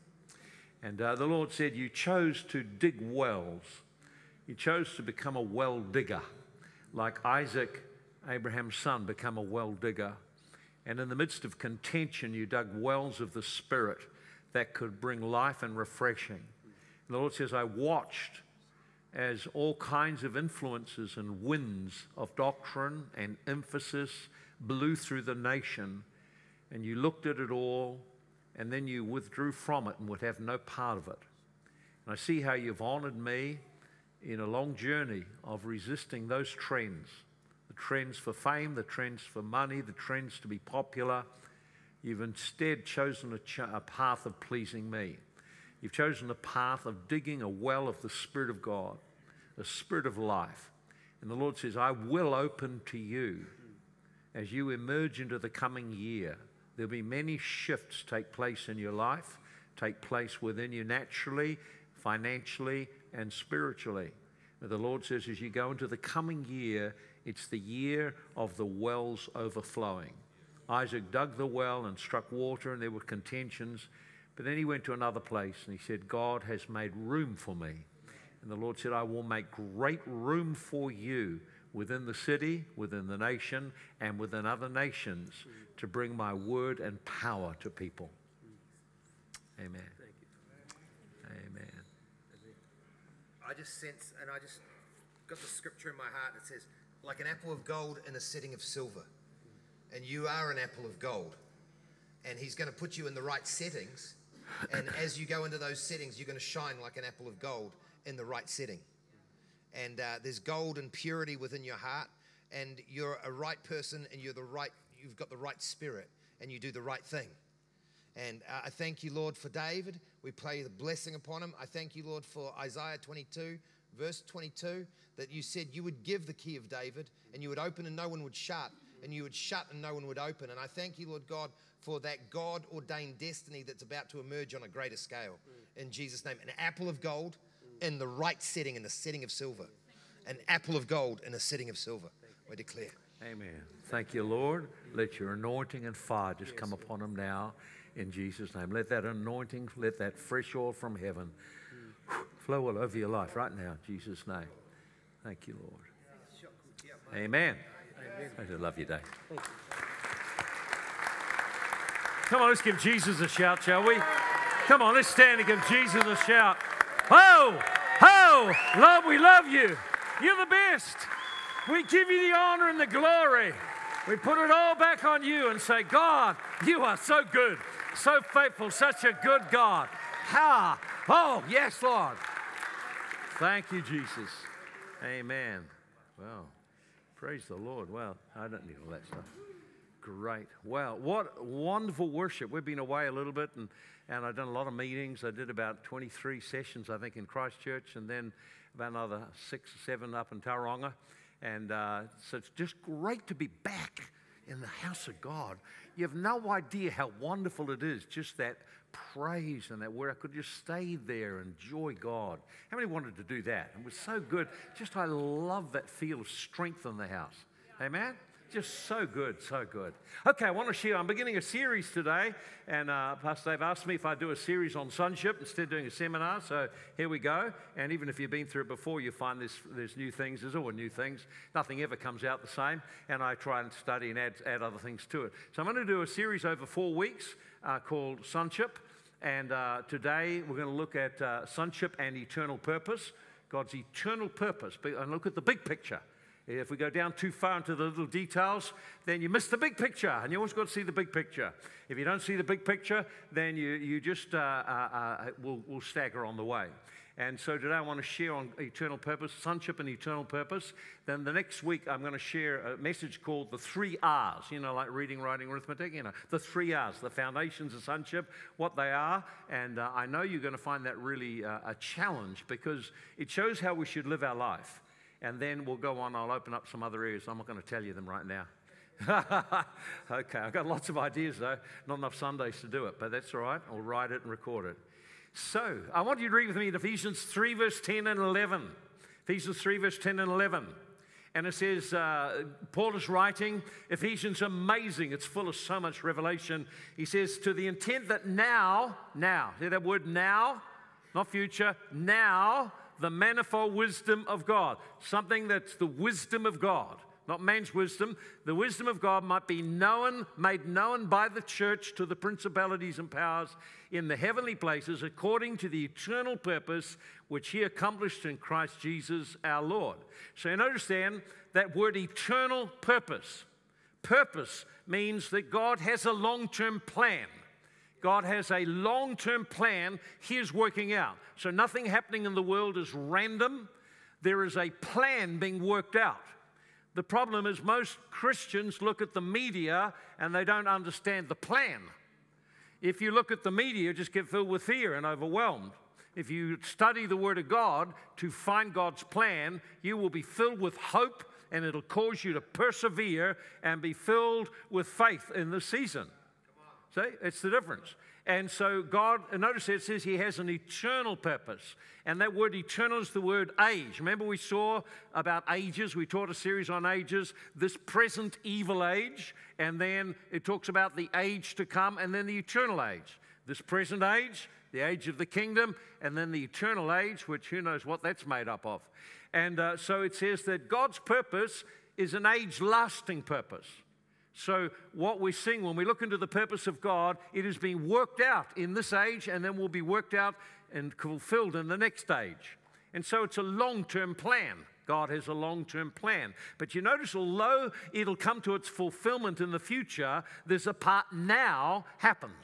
And the Lord said you chose to dig wells. You chose to become a well digger, like Isaac, Abraham's son, become a well digger. And in the midst of contention, you dug wells of the Spirit that could bring life and refreshing. And the Lord says, I watched as all kinds of influences and winds of doctrine and emphasis blew through the nation, and you looked at it all, and then you withdrew from it and would have no part of it. And I see how you've honored me in a long journey of resisting those trends, the trends for fame, the trends for money, the trends to be popular. You've instead chosen a path of pleasing me. You've chosen a path of digging a well of the Spirit of God, the Spirit of life. And the Lord says, I will open to you as you emerge into the coming year. There'll be many shifts take place in your life, take place within you naturally, financially, and spiritually. And the Lord says, as you go into the coming year, it's the year of the wells overflowing. Isaac dug the well and struck water, and there were contentions. But then he went to another place, and he said, God has made room for me. And the Lord said, I will make great room for you within the city, within the nation, and within other nations to bring my word and power to people. Amen. Amen. I just sense, and I just got the scripture in my heart that says, like an apple of gold in a setting of silver. And you are an apple of gold. And he's going to put you in the right settings. And as you go into those settings, you're going to shine like an apple of gold in the right setting. And there's gold and purity within your heart, and you're a right person, and you've got the right spirit, and you do the right thing. And I thank you, Lord, for David. We pray the blessing upon him. I thank you, Lord, for Isaiah 22, verse 22, that you said you would give the key of David, and you would open and no one would shut, and you would shut and no one would open. And I thank you, Lord God, for that God-ordained destiny that's about to emerge on a greater scale. In Jesus' name, an apple of gold in the right setting, in the setting of silver. An apple of gold in a setting of silver, we declare. Amen. Thank you, Lord. Let your anointing and fire just come upon him now in Jesus' name. Let that anointing, let that fresh oil from heaven flow all over your life right now in Jesus' name. Thank you, Lord. Amen. I just love you, Dave. Come on, let's give Jesus a shout, shall we? Come on, let's stand and give Jesus a shout. Oh, oh, Lord, we love you. You're the best. We give you the honor and the glory. We put it all back on you and say, God, you are so good, so faithful, such a good God. Ha! Oh, yes, Lord. Thank you, Jesus. Amen. Well, praise the Lord. Well, I don't need all that stuff. Great. Wow, what wonderful worship. We've been away a little bit, and I've done a lot of meetings. I did about 23 sessions, I think, in Christchurch, and then about another 6 or 7 up in Tauranga. And so it's just great to be back in the house of God. You have no idea how wonderful it is, just that praise and that word. I could just stay there and enjoy God. How many wanted to do that? It was so good. Just I love that feel of strength in the house. Amen? Just so good, so good. Okay, I want to share. I'm beginning a series today, and Pastor Dave asked me if I'd do a series on sonship instead of doing a seminar, so here we go. And even if you've been through it before, you find there's new things. There's always new things. Nothing ever comes out the same, and I try and study and add other things to it. So I'm going to do a series over 4 weeks called Sonship, and today we're going to look at sonship and eternal purpose, God's eternal purpose, and look at the big picture. If we go down too far into the little details, then you miss the big picture, and you always got to see the big picture. If you don't see the big picture, then you just will stagger on the way. And so today I want to share on eternal purpose, sonship and eternal purpose. Then the next week I'm going to share a message called the 3 R's, like reading, writing, arithmetic, the 3 R's, the foundations of sonship, what they are. And I know you're going to find that really a challenge because it shows how we should live our life. And then we'll go on, I'll open up some other areas. I'm not going to tell you them right now. Okay, I've got lots of ideas though, not enough Sundays to do it, but that's all right. I'll write it and record it. So, I want you to read with me in Ephesians 3, verse 10 and 11. Ephesians 3, verse 10 and 11. And it says, Paul is writing, Ephesians amazing. It's full of so much revelation. He says, to the intent that now, hear that word now, not future, now, the manifold wisdom of God. Something that's the wisdom of God. Not man's wisdom. The wisdom of God might be made known by the church to the principalities and powers in the heavenly places according to the eternal purpose which he accomplished in Christ Jesus our Lord. So you understand that word eternal purpose. Purpose means that God has a long-term plan. God has a long-term plan he is working out. So nothing happening in the world is random. There is a plan being worked out. The problem is most Christians look at the media and they don't understand the plan. If you look at the media, you just get filled with fear and overwhelmed. If you study the Word of God to find God's plan, you will be filled with hope and it'll cause you to persevere and be filled with faith in this season. See, it's the difference. And so God, notice it says he has an eternal purpose. And that word eternal is the word age. Remember we saw about ages. We taught a series on ages. This present evil age. And then it talks about the age to come and then the eternal age. This present age, the age of the kingdom, and then the eternal age, which who knows what that's made up of. And so it says that God's purpose is an age-lasting purpose. So what we sing, when we look into the purpose of God, it is being worked out in this age and then will be worked out and fulfilled in the next age. And so it's a long-term plan. God has a long-term plan. But you notice, although it'll come to its fulfillment in the future, there's a part now happens.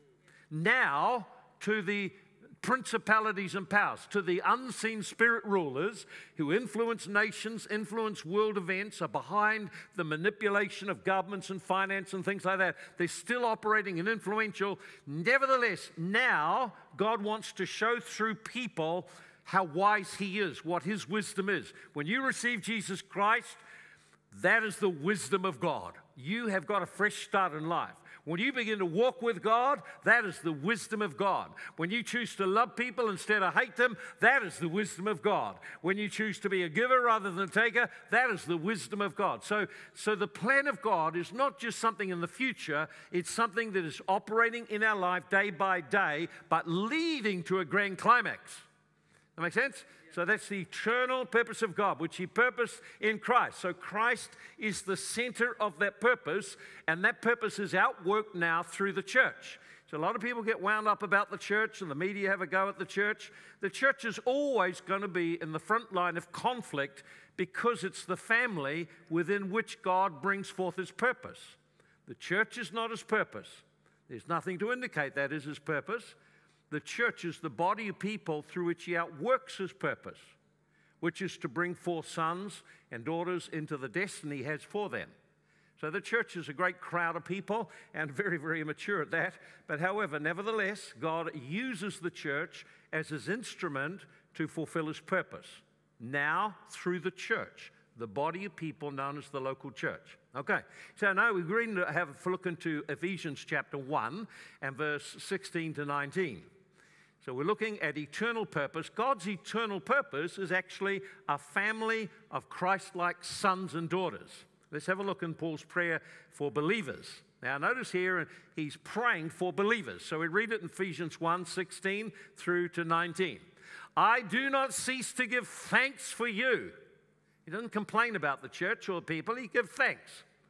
Now to the principalities and powers, to the unseen spirit rulers who influence nations, influence world events, are behind the manipulation of governments and finance and things like that. They're still operating and influential. Nevertheless, now God wants to show through people how wise he is, what his wisdom is. When you receive Jesus Christ, that is the wisdom of God. You have got a fresh start in life. When you begin to walk with God, that is the wisdom of God. When you choose to love people instead of hate them, that is the wisdom of God. When you choose to be a giver rather than a taker, that is the wisdom of God. So the plan of God is not just something in the future, it's something that is operating in our life day by day, but leading to a grand climax. That make sense? So that's the eternal purpose of God, which he purposed in Christ. So Christ is the center of that purpose, and that purpose is outworked now through the church. So a lot of people get wound up about the church, and the media have a go at the church. The church is always going to be in the front line of conflict because it's the family within which God brings forth his purpose. The church is not his purpose. There's nothing to indicate that is his purpose. The church is the body of people through which he outworks his purpose, which is to bring forth sons and daughters into the destiny he has for them. So the church is a great crowd of people and very, very immature at that. But however, nevertheless, God uses the church as his instrument to fulfill his purpose. Now, through the church, the body of people known as the local church. Okay, so now we're going to have a look into Ephesians chapter 1 and verse 16 to 19. So we're looking at eternal purpose. God's eternal purpose is actually a family of Christ-like sons and daughters. Let's have a look in Paul's prayer for believers. Now notice here he's praying for believers. So we read it in Ephesians 1, 16 through to 19. I do not cease to give thanks for you. He doesn't complain about the church or people. He gives thanks.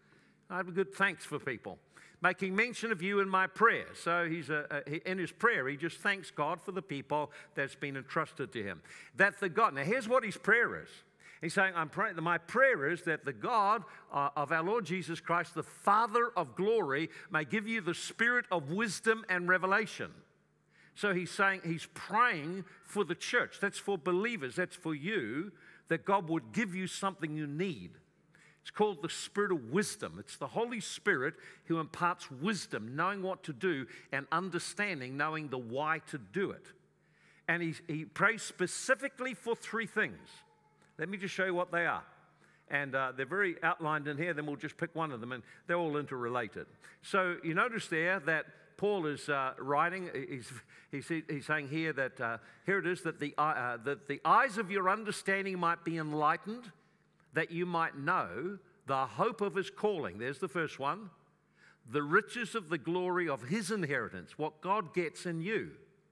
I have good thanks for people. Making mention of you in my prayer. So in his prayer, he just thanks God for the people that's been entrusted to him. That the God, now here's what his prayer is. He's saying, I'm praying, my prayer is that the God of our Lord Jesus Christ, the Father of glory, may give you the spirit of wisdom and revelation. So he's saying, he's praying for the church. That's for believers. That's for you, that God would give you something you need. It's called the spirit of wisdom. It's the Holy Spirit who imparts wisdom, knowing what to do, and understanding, knowing the why to do it. And he prays specifically for three things. Let me just show you what they are. And they're very outlined in here, then we'll just pick one of them, and they're all interrelated. So you notice there that Paul is writing, he's saying here that, here it is, that the eyes of your understanding might be enlightened, that you might know the hope of his calling. There's the first one. The riches of the glory of his inheritance, what God gets in you.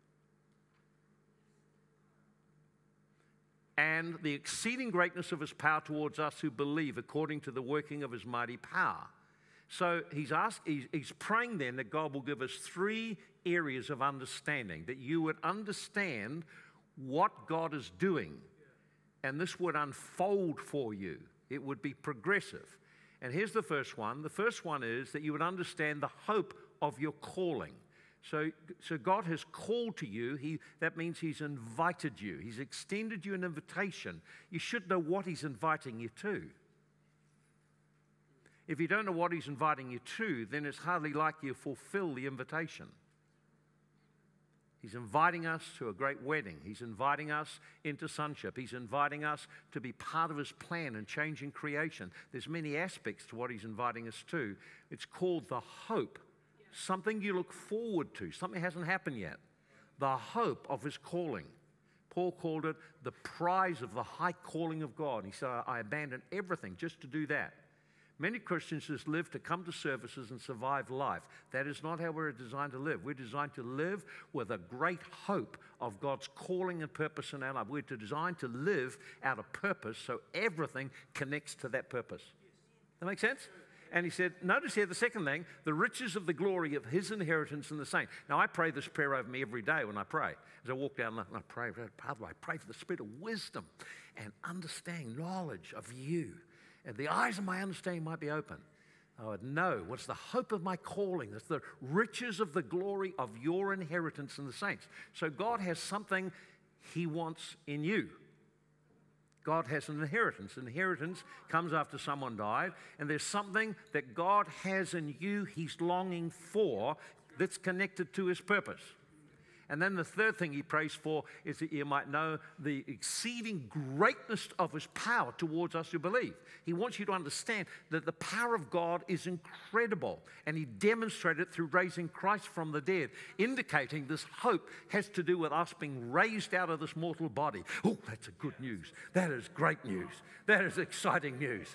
And the exceeding greatness of his power towards us who believe, according to the working of his mighty power. So he's praying then that God will give us three areas of understanding, that you would understand what God is doing, and this would unfold for you. It would be progressive. And here's the first one. The first one is that you would understand the hope of your calling. So God has called to you. That means he's invited you. He's extended you an invitation. You should know what he's inviting you to. If you don't know what he's inviting you to, then it's hardly likely you fulfill the invitation. He's inviting us to a great wedding. He's inviting us into sonship. He's inviting us to be part of his plan and changing creation. There's many aspects to what he's inviting us to. It's called the hope. Something you look forward to. Something hasn't happened yet. The hope of his calling. Paul called it the prize of the high calling of God. He said, I abandoned everything just to do that. Many Christians just live to come to services and survive life. That is not how we're designed to live. We're designed to live with a great hope of God's calling and purpose in our life. We're designed to live out of purpose so everything connects to that purpose. That make sense? And he said, notice here the second thing, the riches of the glory of his inheritance in the saints. Now, I pray this prayer over me every day when I pray. As I walk down and I pray for the spirit of wisdom and understanding, knowledge of you. And the eyes of my understanding might be open. I would know what's the hope of my calling. It's the riches of the glory of your inheritance in the saints. So God has something he wants in you. God has an inheritance. Inheritance comes after someone died, and there's something that God has in you he's longing for that's connected to his purpose. And then the third thing he prays for is that you might know the exceeding greatness of his power towards us who believe. He wants you to understand that the power of God is incredible, and he demonstrated it through raising Christ from the dead, indicating this hope has to do with us being raised out of this mortal body. Oh, that's a good news. That is great news. That is exciting news.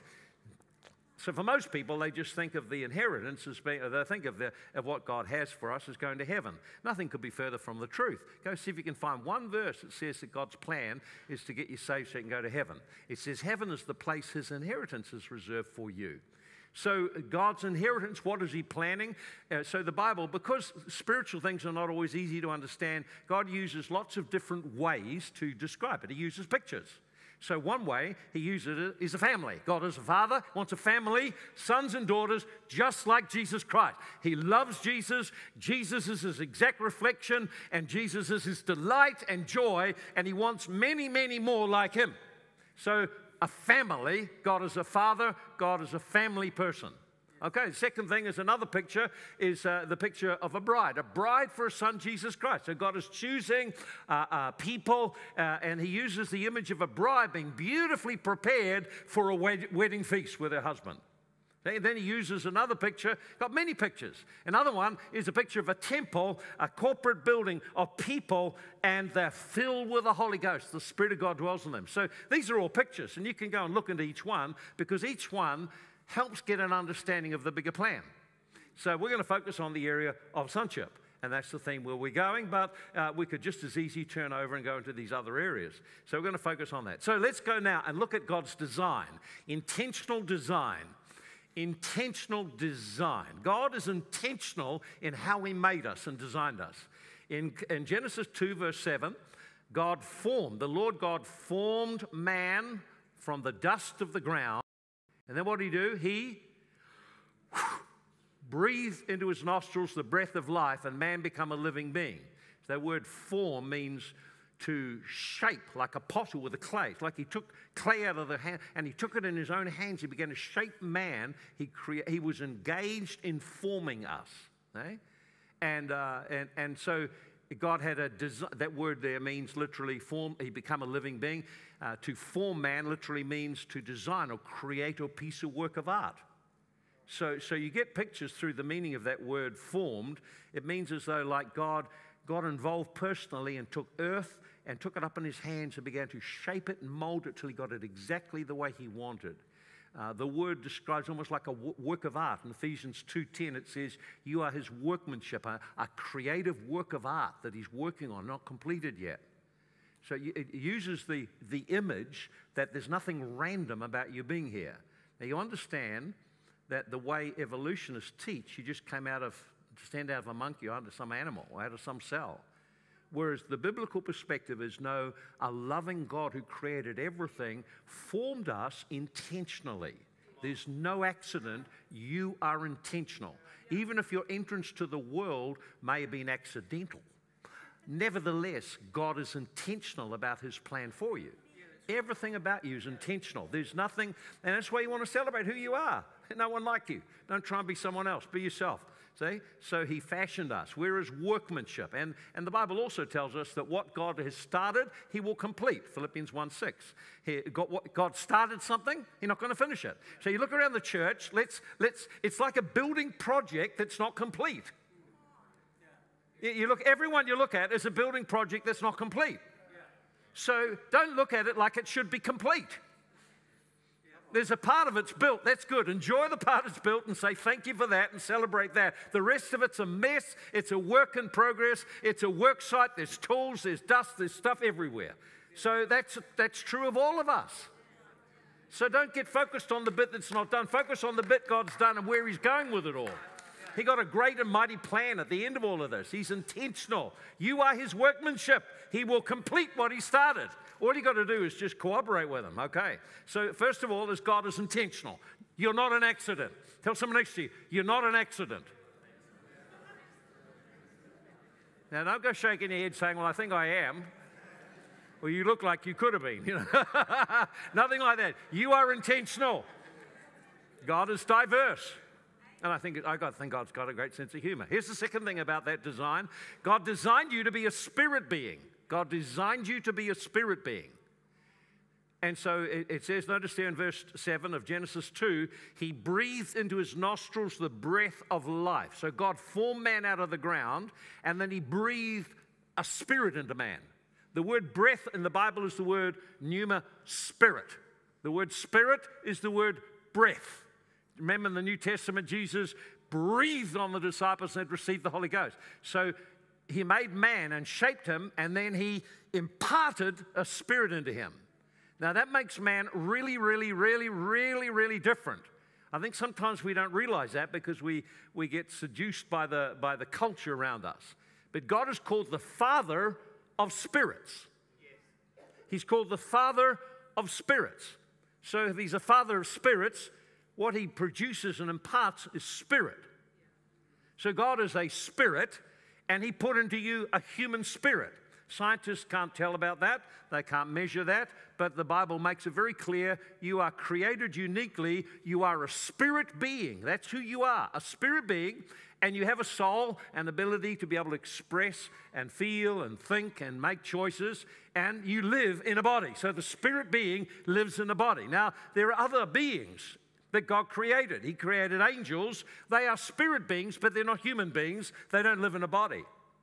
So for most people, they just think of the inheritance as being, they think of what God has for us as going to heaven. Nothing could be further from the truth. Go see if you can find one verse that says that God's plan is to get you saved so you can go to heaven. It says heaven is the place his inheritance is reserved for you. So God's inheritance, what is he planning? So the Bible, because spiritual things are not always easy to understand, God uses lots of different ways to describe it. He uses pictures. So one way he uses it is a family. God is a father, wants a family, sons and daughters, just like Jesus Christ. He loves Jesus. Jesus is his exact reflection, and Jesus is his delight and joy, and he wants many, many more like him. So a family, God is a father, God is a family person. Okay, the second thing is another picture, is the picture of a bride for a son, Jesus Christ. So God is choosing people, and he uses the image of a bride being beautifully prepared for a wedding feast with her husband. Then he uses another picture, got many pictures. Another one is a picture of a temple, a corporate building of people, and they're filled with the Holy Ghost. The Spirit of God dwells in them. So these are all pictures, and you can go and look into each one, because each one helps get an understanding of the bigger plan. So we're going to focus on the area of sonship, and that's the theme where we're going, but we could just as easy turn over and go into these other areas. So we're going to focus on that. So let's go now and look at God's design, intentional design. Intentional design. God is intentional in how he made us and designed us. In Genesis 2, verse 7, the Lord God formed man from the dust of the ground. And then what did he do? He breathed into his nostrils the breath of life, and man became a living being. So that word form means to shape, like a potter with a clay. It's like he took clay out of the hand and he took it in his own hands. He began to shape man. He was engaged in forming us. Eh? And so God had a design. That word there means literally form. He became a living being. To form man literally means to design or create a piece of work of art. So you get pictures through the meaning of that word formed. It means as though like God involved personally and took earth and took it up in his hands and began to shape it and mold it till he got it exactly the way he wanted. The word describes almost like a work of art. In Ephesians 2:10 it says, you are his workmanship, a creative work of art that he's working on, not completed yet. So it uses the image that there's nothing random about you being here. Now you understand that the way evolutionists teach, you just stand out of a monkey or out of some animal or out of some cell. Whereas the biblical perspective is no, a loving God who created everything formed us intentionally. There's no accident. You are intentional. Even if your entrance to the world may have been accidental. Nevertheless, God is intentional about his plan for you. Everything about you is intentional. There's nothing, and that's why you want to celebrate who you are. No one like you. Don't try and be someone else. Be yourself. See? So he fashioned us. We're his workmanship. And the Bible also tells us that what God has started, he will complete. Philippians 1:6. God started something, he's not going to finish it. So you look around the church, it's like a building project that's not complete. Everyone you look at is a building project that's not complete. So don't look at it like it should be complete. There's a part of it's built. That's good. Enjoy the part it's built and say thank you for that and celebrate that. The rest of it's a mess. It's a work in progress. It's a work site. There's tools. There's dust. There's stuff everywhere. So that's true of all of us. So don't get focused on the bit that's not done. Focus on the bit God's done and where he's going with it all. He got a great and mighty plan at the end of all of this. He's intentional. You are his workmanship. He will complete what he started. All you got to do is just cooperate with him. Okay. So first of all, God is intentional. You're not an accident. Tell someone next to you, you're not an accident. Now don't go shaking your head saying, well, I think I am. Well, you look like you could have been. Nothing like that. You are intentional. God is diverse. And I think God's got a great sense of humor. Here's the second thing about that design. God designed you to be a spirit being. God designed you to be a spirit being. And so it says, notice there in verse 7 of Genesis 2, he breathed into his nostrils the breath of life. So God formed man out of the ground, and then he breathed a spirit into man. The word breath in the Bible is the word pneuma, spirit. The word spirit is the word breath. Remember in the New Testament, Jesus breathed on the disciples and had received the Holy Ghost. So he made man and shaped him, and then he imparted a spirit into him. Now that makes man really, really, really, really, really different. I think sometimes we don't realize that because we get seduced by the culture around us. But God is called the Father of spirits. He's called the Father of spirits. So if he's a Father of spirits, what he produces and imparts is spirit. So God is a spirit, and he put into you a human spirit. Scientists can't tell about that. They can't measure that. But the Bible makes it very clear. You are created uniquely. You are a spirit being. That's who you are, a spirit being. And you have a soul and ability to be able to express and feel and think and make choices. And you live in a body. So the spirit being lives in a body. Now, there are other beings that God created. He created angels. They are spirit beings, but they're not human beings. They don't live in a body.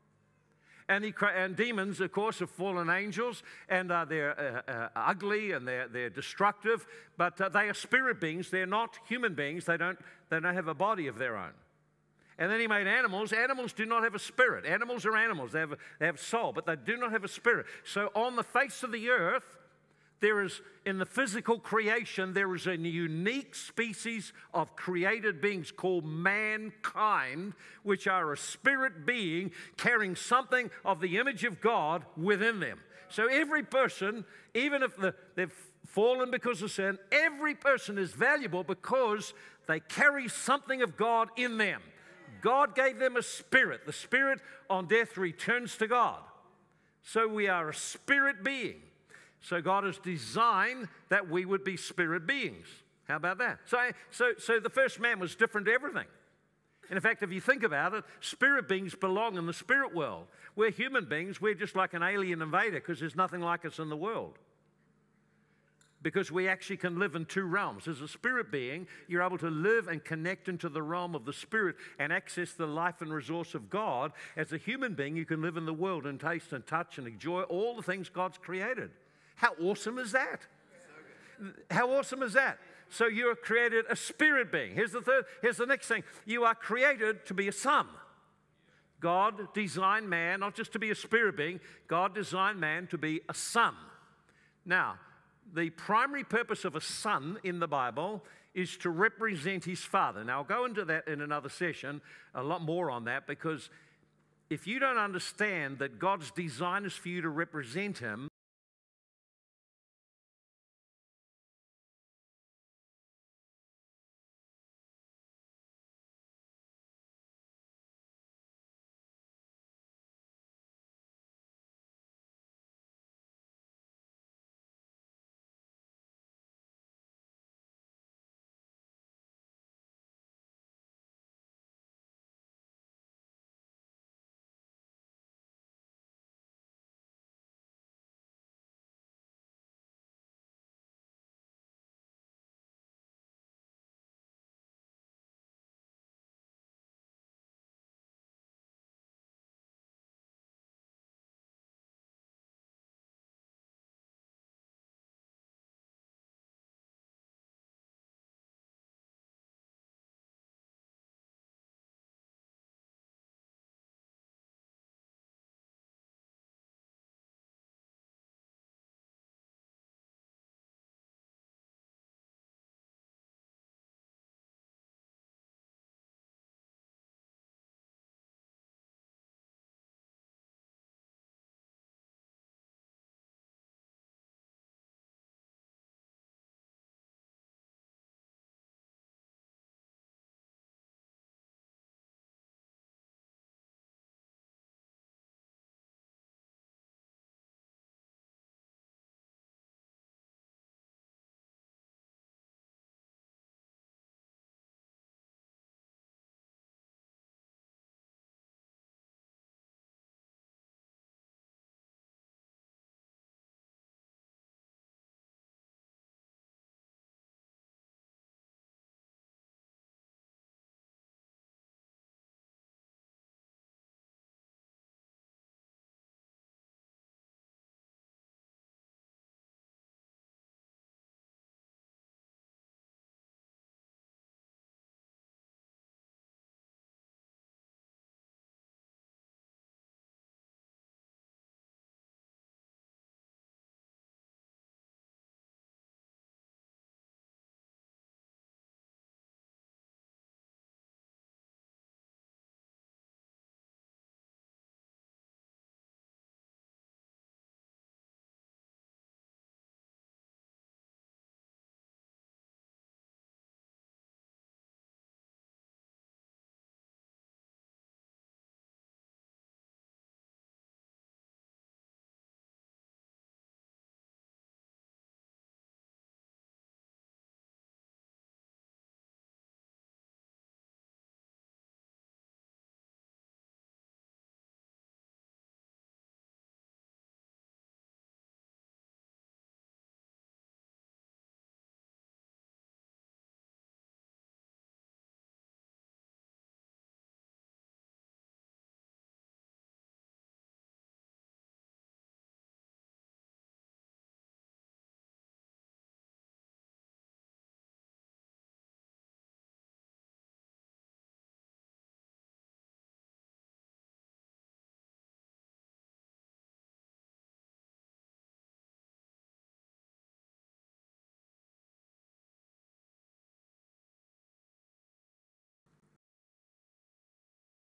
And demons, of course, are fallen angels, and they're ugly and they're destructive, but they are spirit beings. They're not human beings. They don't have a body of their own. And then he made animals. Animals do not have a spirit. Animals are animals. They have soul, but they do not have a spirit. So on the face of the earth, There is, in the physical creation, there is a unique species of created beings called mankind, which are a spirit being carrying something of the image of God within them. So every person, even if they've fallen because of sin, every person is valuable because they carry something of God in them. God gave them a spirit. The spirit on death returns to God. So we are a spirit being. So God has designed that we would be spirit beings. How about that? So the first man was different to everything. And in fact, if you think about it, spirit beings belong in the spirit world. We're human beings. We're just like an alien invader because there's nothing like us in the world. Because we actually can live in two realms. As a spirit being, you're able to live and connect into the realm of the spirit and access the life and resource of God. As a human being, you can live in the world and taste and touch and enjoy all the things God's created. How awesome is that? How awesome is that? So you are created a spirit being. Here's the next thing. You are created to be a son. God designed man not just to be a spirit being. God designed man to be a son. Now, the primary purpose of a son in the Bible is to represent his father. Now, I'll go into that in another session, a lot more on that, because if you don't understand that God's design is for you to represent him,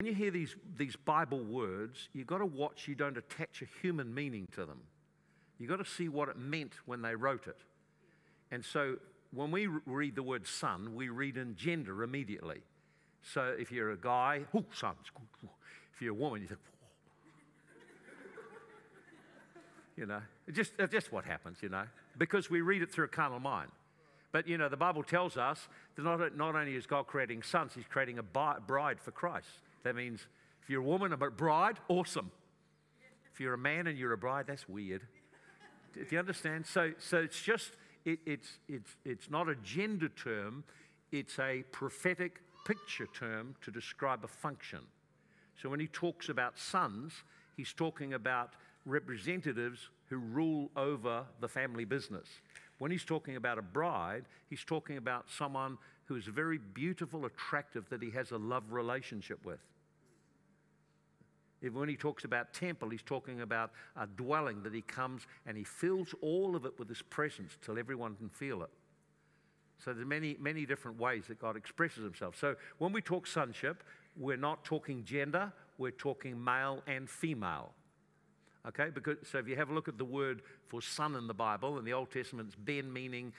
you hear these Bible words, you've got to watch you don't attach a human meaning to them. You've got to see what it meant when they wrote it. And so when we read the word son, we read in gender immediately. So if you're a guy, sons. If you're a woman, you think, you know, it's just what happens, you know, because we read it through a carnal mind. But, you know, the Bible tells us that not only is God creating sons, he's creating a bride for Christ. That means if you're a woman, a bride, awesome. If you're a man and you're a bride, that's weird. Do you understand? So it's just, it's not a gender term, it's a prophetic picture term to describe a function. So when he talks about sons, he's talking about representatives who rule over the family business. When he's talking about a bride, he's talking about someone who is very beautiful, attractive, that he has a love relationship with. When he talks about temple, he's talking about a dwelling that he comes and he fills all of it with his presence till everyone can feel it. So there's many different ways that God expresses himself. So when we talk sonship, we're not talking gender, we're talking male and female. Okay, so if you have a look at the word for son in the Bible, in the Old Testament, it's Ben, meaning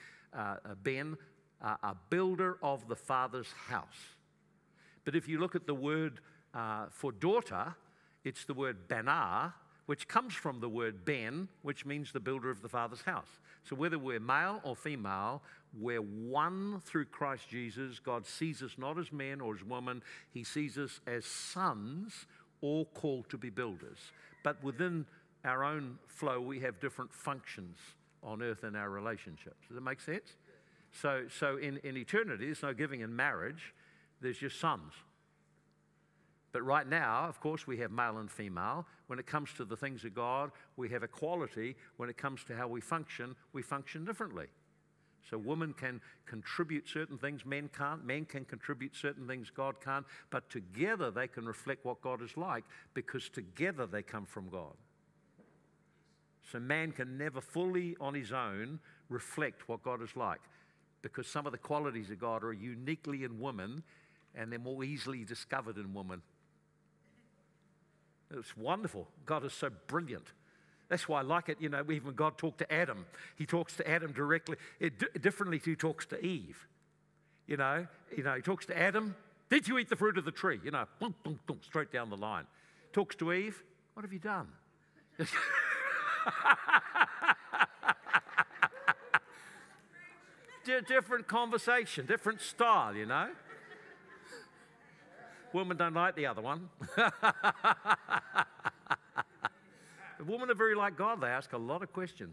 a builder of the Father's house. But if you look at the word for daughter, it's the word Banah, which comes from the word Ben, which means the builder of the Father's house. So whether we're male or female, we're one through Christ Jesus. God sees us not as men or as women. He sees us as sons, all called to be builders. But within our own flow, we have different functions on earth in our relationships. Does that make sense? So in eternity, there's no giving in marriage. There's just sons. But right now, of course, we have male and female. When it comes to the things of God, we have equality. When it comes to how we function differently. So women can contribute certain things men can't. Men can contribute certain things God can't. But together they can reflect what God is like because together they come from God. So man can never fully on his own reflect what God is like because some of the qualities of God are uniquely in women and they're more easily discovered in women. It's wonderful. God is so brilliant. That's why I like it. You know, even when God talked to Adam, he talks to Adam directly, differently to he talks to Eve. You know, he talks to Adam, did you eat the fruit of the tree? You know, boom, boom, boom, straight down the line. Talks to Eve, what have you done? Different conversation, different style, you know. Women don't like the other one. The women are very like God. They ask a lot of questions.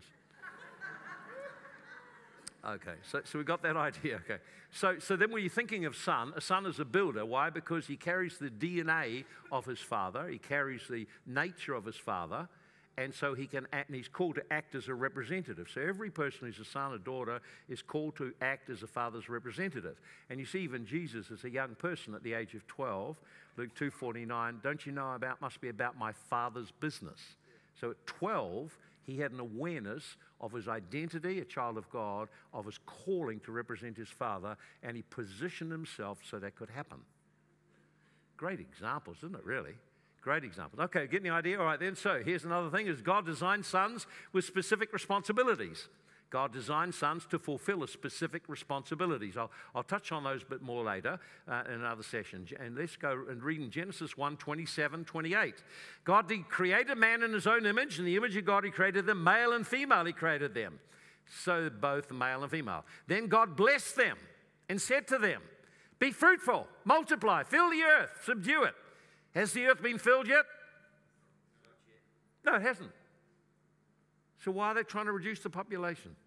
Okay, so we got that idea. Okay, so then when you're thinking of son, a son is a builder. Why? Because he carries the DNA of his father. He carries the nature of his father. And so he can act, and he's called to act as a representative. So every person who's a son or daughter is called to act as a father's representative. And you see even Jesus as a young person at the age of 12, Luke 2:49, don't you know must be about my father's business. So at 12, he had an awareness of his identity, a child of God, of his calling to represent his father, and he positioned himself so that could happen. Great examples, isn't it, really? Great example. Okay, getting the idea? All right then, so here's another thing, is God designed sons with specific responsibilities. God designed sons to fulfill a specific responsibilities. I'll touch on those a bit more later in another session. And let's go and read in Genesis 1:27-28. God created man in his own image. In the image of God he created them, male and female he created them. So both male and female. Then God blessed them and said to them, be fruitful, multiply, fill the earth, subdue it. Has the earth been filled yet? No, it hasn't. So why are they trying to reduce the population?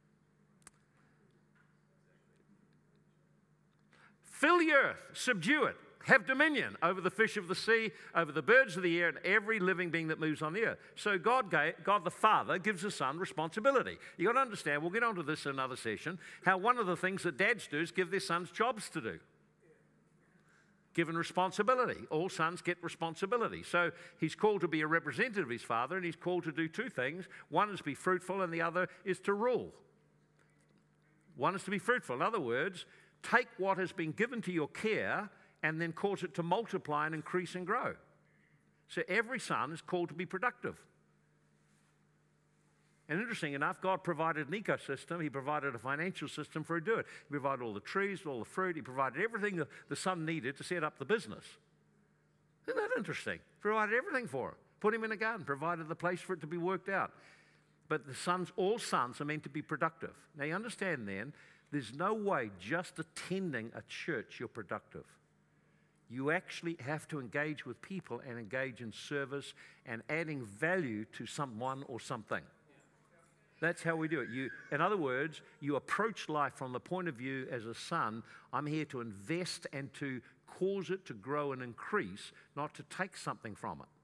Fill the earth, subdue it, have dominion over the fish of the sea, over the birds of the air, and every living being that moves on the earth. So God the Father gives the Son responsibility. You've got to understand, we'll get onto this in another session, how one of the things that dads do is give their sons jobs to do. Given responsibility. All sons get responsibility. So he's called to be a representative of his father, and he's called to do two things. One is to be fruitful, and the other is to rule. One is to be fruitful. In other words, take what has been given to your care and then cause it to multiply and increase and grow. So every son is called to be productive. And interesting enough, God provided an ecosystem. He provided a financial system for it to do it. He provided all the trees, all the fruit. He provided everything the son needed to set up the business. Isn't that interesting? Provided everything for him. Put him in a garden, provided the place for it to be worked out. But the sons, all sons are meant to be productive. Now you understand then, there's no way just attending a church you're productive. You actually have to engage with people and engage in service and adding value to someone or something. That's how we do it. In other words, you approach life from the point of view as a son, I'm here to invest and to cause it to grow and increase, not to take something from it.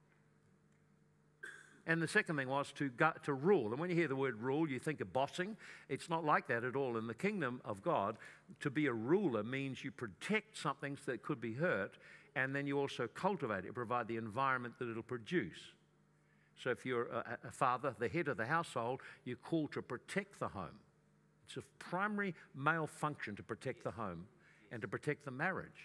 And the second thing was to rule. And when you hear the word rule, you think of bossing. It's not like that at all. In the kingdom of God, to be a ruler means you protect something that could be hurt, and then you also cultivate it, provide the environment that it'll produce. So if you're a father, the head of the household, you're called to protect the home. It's a primary male function to protect the home and to protect the marriage.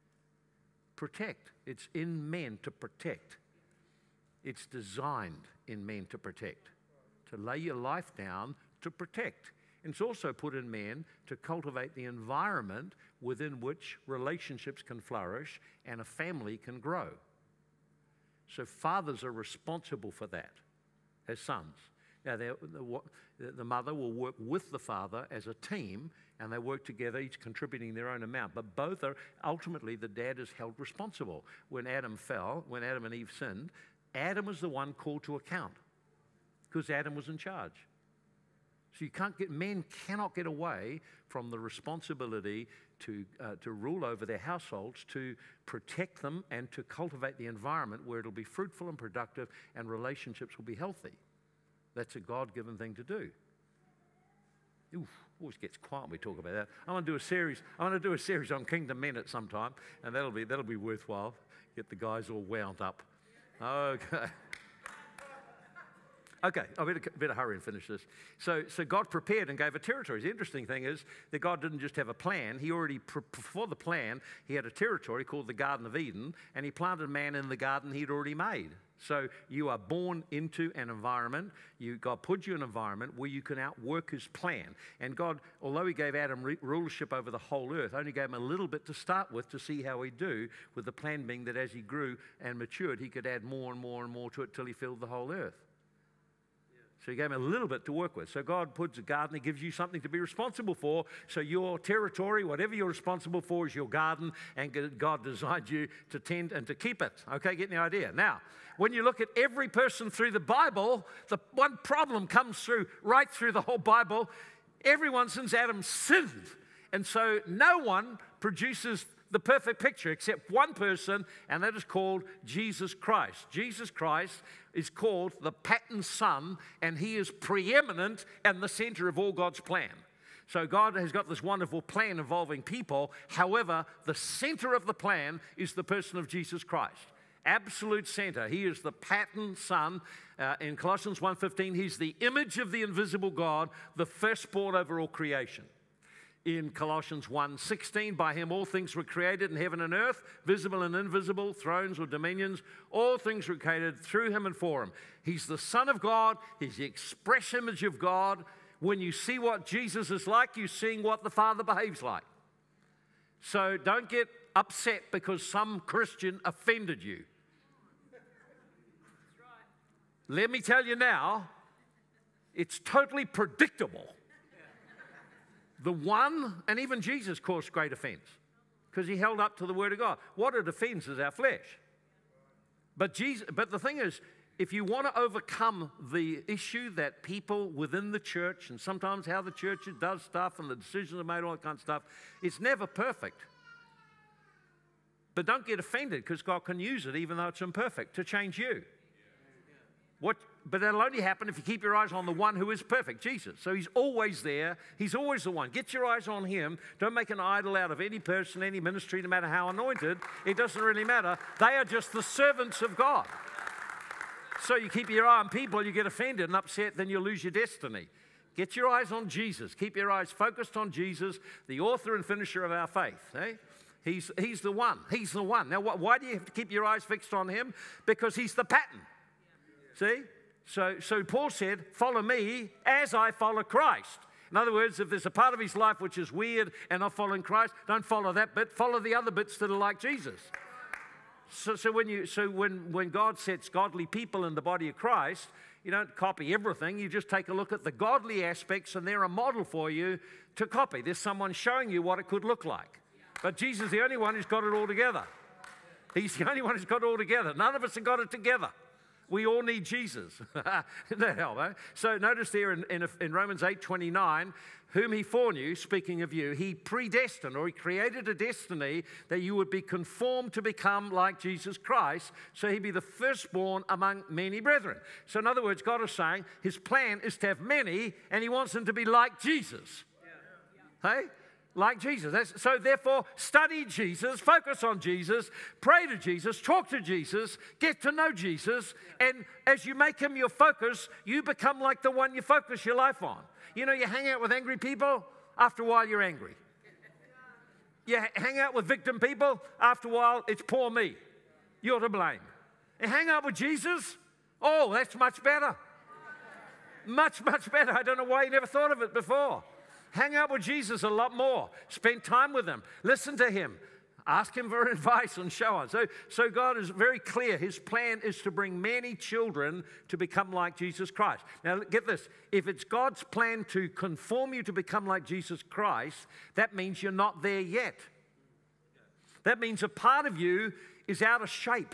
Protect. It's in men to protect. It's designed in men to protect, to lay your life down to protect. And it's also put in men to cultivate the environment within which relationships can flourish and a family can grow. So fathers are responsible for that as sons. Now, the mother will work with the father as a team, and they work together, each contributing their own amount. But both are, ultimately, the dad is held responsible. When Adam fell, when Adam and Eve sinned, Adam was the one called to account because Adam was in charge. So men cannot get away from the responsibility to rule over their households, to protect them, and to cultivate the environment where it'll be fruitful and productive and relationships will be healthy. That's a God-given thing to do. Oof, always gets quiet when we talk about that. I want to do a series on Kingdom Men at some time, and that'll be worthwhile. Get the guys all wound up. Okay. Okay, I better hurry and finish this. So God prepared and gave a territory. The interesting thing is that God didn't just have a plan. He already, before the plan, he had a territory called the Garden of Eden, and he planted man in the garden he'd already made. So you are born into an environment. God put you in an environment where you can outwork his plan. And God, although he gave Adam rulership over the whole earth, only gave him a little bit to start with to see how he'd do, with the plan being that as he grew and matured, he could add more and more and more to it till he filled the whole earth. So he gave him a little bit to work with. So God puts a garden, he gives you something to be responsible for. So your territory, whatever you're responsible for, is your garden, and God designed you to tend and to keep it. Okay, getting the idea? Now, when you look at every person through the Bible, the one problem comes through right through the whole Bible. Everyone since Adam sinned. And so no one produces the perfect picture except one person, and that is called Jesus Christ. Jesus Christ is called the pattern son, and he is preeminent and the center of all God's plan. So God has got this wonderful plan involving people. However, the center of the plan is the person of Jesus Christ. Absolute center. He is the pattern son. In Colossians 1:15, he's the image of the invisible God, the firstborn over all creation. In Colossians 1:16, by him all things were created in heaven and earth, visible and invisible, thrones or dominions. All things were created through him and for him. He's the Son of God. He's the express image of God. When you see what Jesus is like, you're seeing what the Father behaves like. So don't get upset because some Christian offended you. Let me tell you now, it's totally predictable. The one, and even Jesus caused great offense because he held up to the word of God. What it offends is our flesh. But the thing is, if you want to overcome the issue that people within the church, and sometimes how the church does stuff and the decisions are made, all that kind of stuff, it's never perfect. But don't get offended because God can use it, even though it's imperfect, to change you. But that'll only happen if you keep your eyes on the one who is perfect, Jesus. So he's always there. He's always the one. Get your eyes on him. Don't make an idol out of any person, any ministry, no matter how anointed. It doesn't really matter. They are just the servants of God. So you keep your eye on people, you get offended and upset, then you lose your destiny. Get your eyes on Jesus. Keep your eyes focused on Jesus, the author and finisher of our faith. Eh? He's the one. He's the one. Now, why do you have to keep your eyes fixed on him? Because he's the pattern. See? So Paul said, follow me as I follow Christ. In other words, if there's a part of his life which is weird and not following Christ, don't follow that bit. Follow the other bits that are like Jesus. So when God sets godly people in the body of Christ, you don't copy everything. You just take a look at the godly aspects, and they're a model for you to copy. There's someone showing you what it could look like. But Jesus is the only one who's got it all together. He's the only one who's got it all together. None of us have got it together. We all need Jesus. The hell, eh? So notice there in Romans 8:29, whom he foreknew, speaking of you, he predestined, or he created a destiny that you would be conformed to become like Jesus Christ, so he'd be the firstborn among many brethren. So in other words, God is saying his plan is to have many, and he wants them to be like Jesus. Hey? Like Jesus. So therefore, study Jesus, focus on Jesus, pray to Jesus, talk to Jesus, get to know Jesus, and as you make him your focus, you become like the one you focus your life on. You know, you hang out with angry people, after a while you're angry. You hang out with victim people, after a while it's poor me. You're to blame. You hang out with Jesus, oh, that's much better. Much, much better. I don't know why you never thought of it before. Hang out with Jesus a lot more. Spend time with him. Listen to him. Ask him for advice and so on. So God is very clear. His plan is to bring many children to become like Jesus Christ. Now get this. If it's God's plan to conform you to become like Jesus Christ, that means you're not there yet. That means a part of you is out of shape.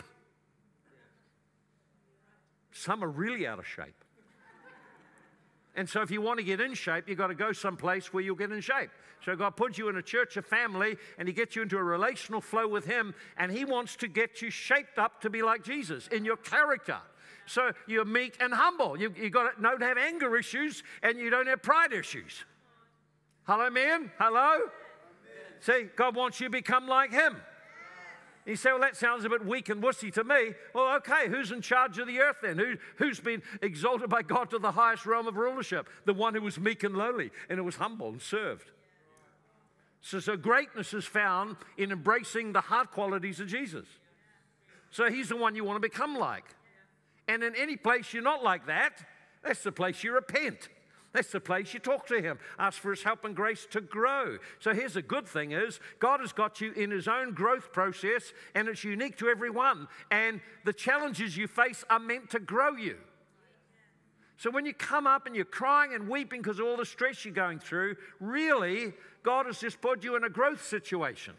Some are really out of shape. And so if you want to get in shape, you've got to go someplace where you'll get in shape. So God puts you in a church, a family, and he gets you into a relational flow with him, and he wants to get you shaped up to be like Jesus in your character. So you're meek and humble. You don't have anger issues, and you don't have pride issues. Hello, man? Hello? Amen. See, God wants you to become like him. You say, well, that sounds a bit weak and wussy to me. Well, okay, who's in charge of the earth then? Who's been exalted by God to the highest realm of rulership? The one who was meek and lowly, and who was humble and served. So greatness is found in embracing the heart qualities of Jesus. So he's the one you want to become like. And in any place you're not like that, that's the place you repent. That's the place you talk to him. Ask for his help and grace to grow. So here's the good thing is, God has got you in his own growth process, and it's unique to everyone. And the challenges you face are meant to grow you. So when you come up and you're crying and weeping because of all the stress you're going through, really, God has just put you in a growth situation.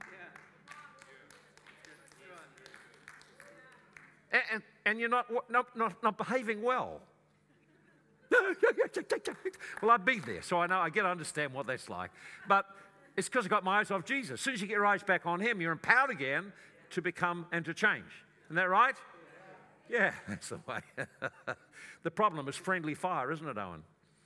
And you're not behaving well. Well, I've been there, so I get to understand what that's like. But it's because I've got my eyes off Jesus. As soon as you get your eyes back on him, you're empowered again to become and to change. Isn't that right? Yeah, that's the way. The problem is friendly fire, isn't it, Owen?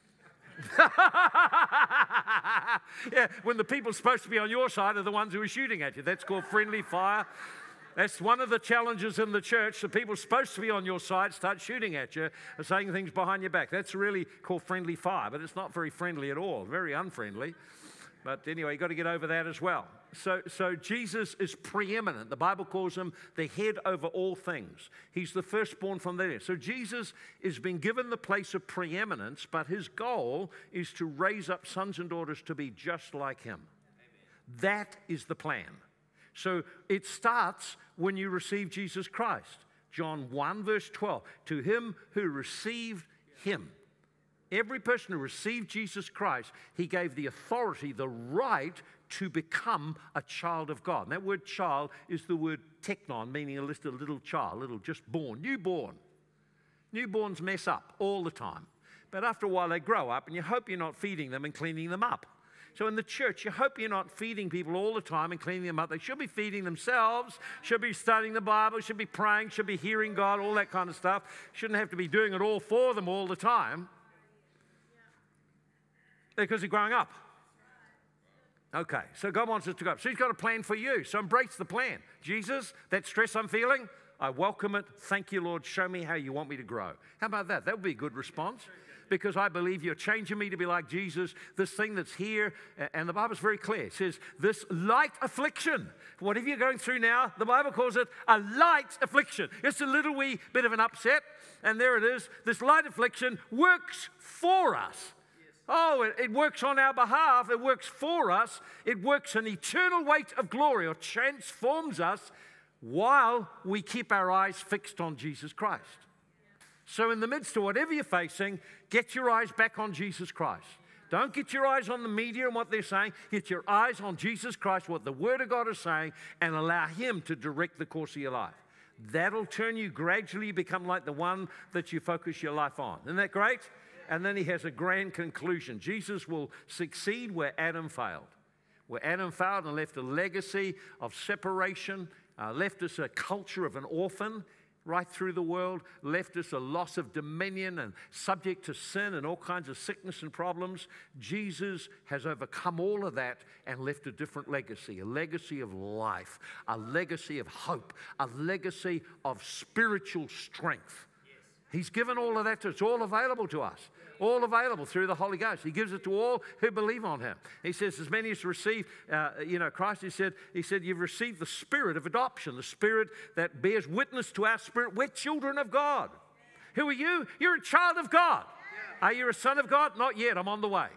Yeah, when the people supposed to be on your side are the ones who are shooting at you. That's called friendly fire. That's one of the challenges in the church. The people supposed to be on your side start shooting at you and saying things behind your back. That's really called friendly fire, but it's not very friendly at all, very unfriendly. But anyway, you've got to get over that as well. So Jesus is preeminent. The Bible calls him the head over all things. He's the firstborn from the dead. So Jesus is being given the place of preeminence, but his goal is to raise up sons and daughters to be just like him. Amen. That is the plan. So it starts when you receive Jesus Christ. John 1 verse 12, to him who received him. Every person who received Jesus Christ, he gave the authority, the right to become a child of God. And that word child is the word teknon, meaning a little child, just born, newborn. Newborns mess up all the time. But after a while they grow up, and you hope you're not feeding them and cleaning them up. So in the church, you hope you're not feeding people all the time and cleaning them up. They should be feeding themselves, should be studying the Bible, should be praying, should be hearing God, all that kind of stuff. Shouldn't have to be doing it all for them all the time. Because they're growing up. Okay, so God wants us to go up. So he's got a plan for you. So embrace the plan. Jesus, that stress I'm feeling, I welcome it. Thank you, Lord. Show me how you want me to grow. How about that? That would be a good response. Because I believe you're changing me to be like Jesus, this thing that's here. And the Bible's very clear. It says, this light affliction, whatever you're going through now, the Bible calls it a light affliction. It's a little wee bit of an upset, and there it is. This light affliction works for us. Oh, it works on our behalf. It works for us. It works an eternal weight of glory, or transforms us while we keep our eyes fixed on Jesus Christ. So in the midst of whatever you're facing, get your eyes back on Jesus Christ. Don't get your eyes on the media and what they're saying. Get your eyes on Jesus Christ, what the Word of God is saying, and allow Him to direct the course of your life. That'll turn you gradually become like the one that you focus your life on. Isn't that great? And then He has a grand conclusion. Jesus will succeed where Adam failed. Where Adam failed and left a legacy of separation, left us a culture of an orphan, right through the world, left us a loss of dominion and subject to sin and all kinds of sickness and problems. Jesus has overcome all of that and left a different legacy, a legacy of life, a legacy of hope, a legacy of spiritual strength. He's given all of that to us. It's all available to us. All available through the Holy Ghost. He gives it to all who believe on Him. He says, as many as receive, Christ, He said, you've received the Spirit of adoption, the Spirit that bears witness to our spirit. We're children of God. Who are you? You're a child of God. Are you a son of God? Not yet. I'm on the way.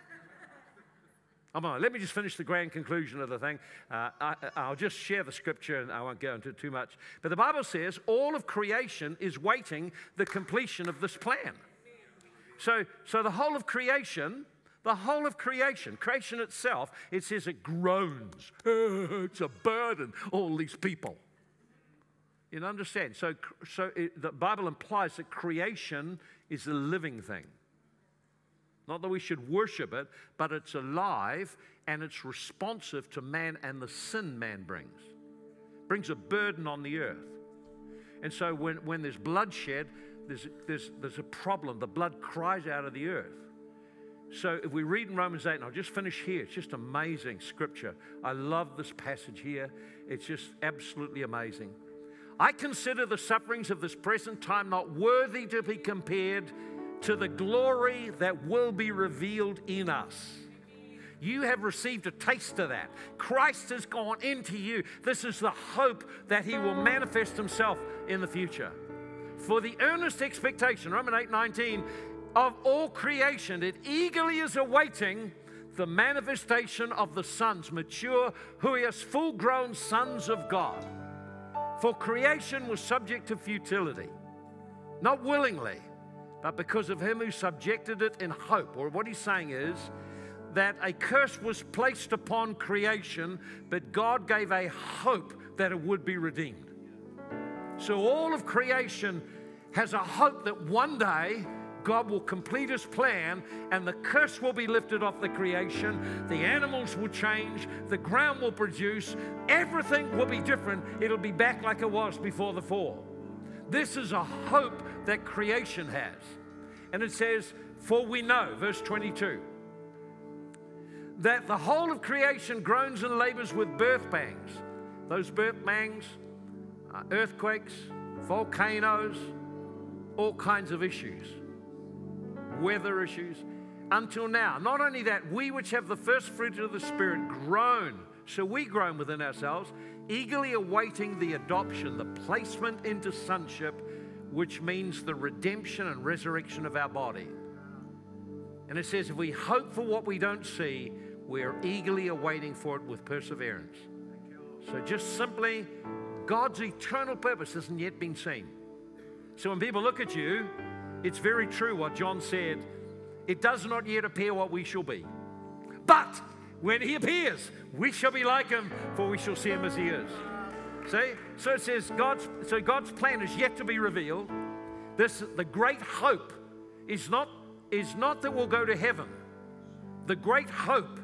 Let me just finish the grand conclusion of the thing. I'll just share the scripture and I won't go into it too much. But the Bible says all of creation is waiting the completion of this plan. So the whole of creation, creation itself, it says it groans. It's a burden, all these people. You understand? So the Bible implies that creation is a living thing. Not that we should worship it, but it's alive and it's responsive to man and the sin man brings. Brings a burden on the earth. And so when there's bloodshed, there's a problem. The blood cries out of the earth. So if we read in Romans 8, and I'll just finish here, it's just amazing scripture. I love this passage here. It's just absolutely amazing. I consider the sufferings of this present time not worthy to be compared to the glory that will be revealed in us. You have received a taste of that. Christ has gone into you. This is the hope that He will manifest Himself in the future. For the earnest expectation, Romans 8:19, of all creation, it eagerly is awaiting the manifestation of the sons, mature, who are full-grown sons of God. For creation was subject to futility, not willingly, but because of Him who subjected it in hope. Or what He's saying is that a curse was placed upon creation, but God gave a hope that it would be redeemed. So all of creation has a hope that one day God will complete His plan and the curse will be lifted off the creation. The animals will change. The ground will produce. Everything will be different. It'll be back like it was before the fall. This is a hope that creation has. And it says, for we know, verse 22, that the whole of creation groans and labors with birth pangs. Those birth pangs are earthquakes, volcanoes, all kinds of issues, weather issues, until now. Not only that, we which have the first fruit of the Spirit groan, so we groan within ourselves, eagerly awaiting the adoption, the placement into sonship, which means the redemption and resurrection of our body. And it says, if we hope for what we don't see, we're eagerly awaiting for it with perseverance. So just simply, God's eternal purpose hasn't yet been seen. So when people look at you, it's very true what John said. It does not yet appear what we shall be. But when He appears, we shall be like Him, for we shall see Him as He is. See? So it says God's plan is yet to be revealed. The great hope is not that we'll go to heaven. The great hope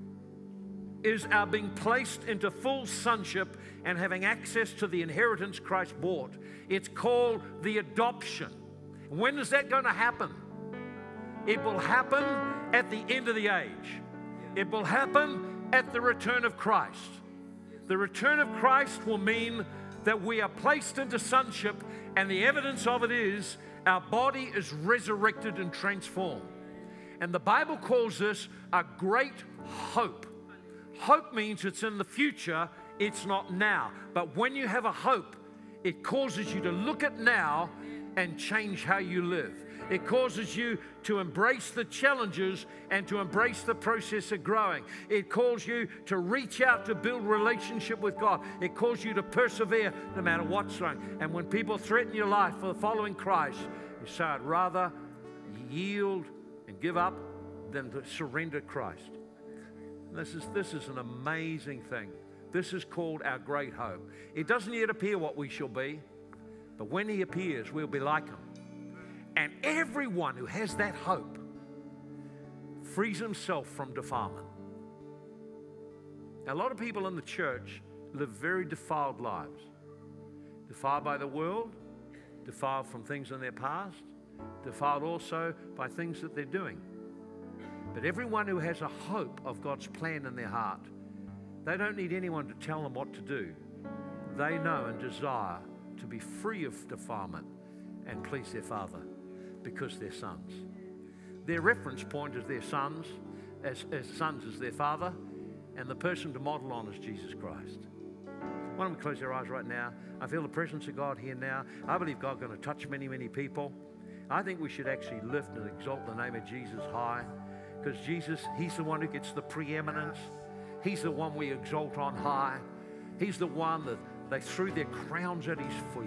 is our being placed into full sonship and having access to the inheritance Christ bought. It's called the adoption. When is that going to happen? It will happen at the end of the age. It will happen at the return of Christ. The return of Christ will mean that we are placed into sonship, and the evidence of it is our body is resurrected and transformed. And the Bible calls this a great hope. Hope means it's in the future, it's not now. But when you have a hope, it causes you to look at now and change how you live. It causes you to embrace the challenges and to embrace the process of growing. It calls you to reach out to build relationship with God. It calls you to persevere no matter what's wrong. And when people threaten your life for following Christ, you say, I'd rather yield and give up than to surrender Christ. And this is an amazing thing. This is called our great hope. It doesn't yet appear what we shall be, but when He appears, we'll be like Him. And everyone who has that hope frees himself from defilement. Now, a lot of people in the church live very defiled lives. Defiled by the world, defiled from things in their past, defiled also by things that they're doing. But everyone who has a hope of God's plan in their heart, they don't need anyone to tell them what to do. They know and desire to be free of defilement and please their Father because they're sons. Their reference point is their sons, as sons as their Father, and the person to model on is Jesus Christ. Why don't we close our eyes right now? I feel the presence of God here now. I believe God's going to touch many, many people. I think we should actually lift and exalt the name of Jesus high, because Jesus, He's the one who gets the preeminence. He's the one we exalt on high. He's the one that they threw their crowns at His feet.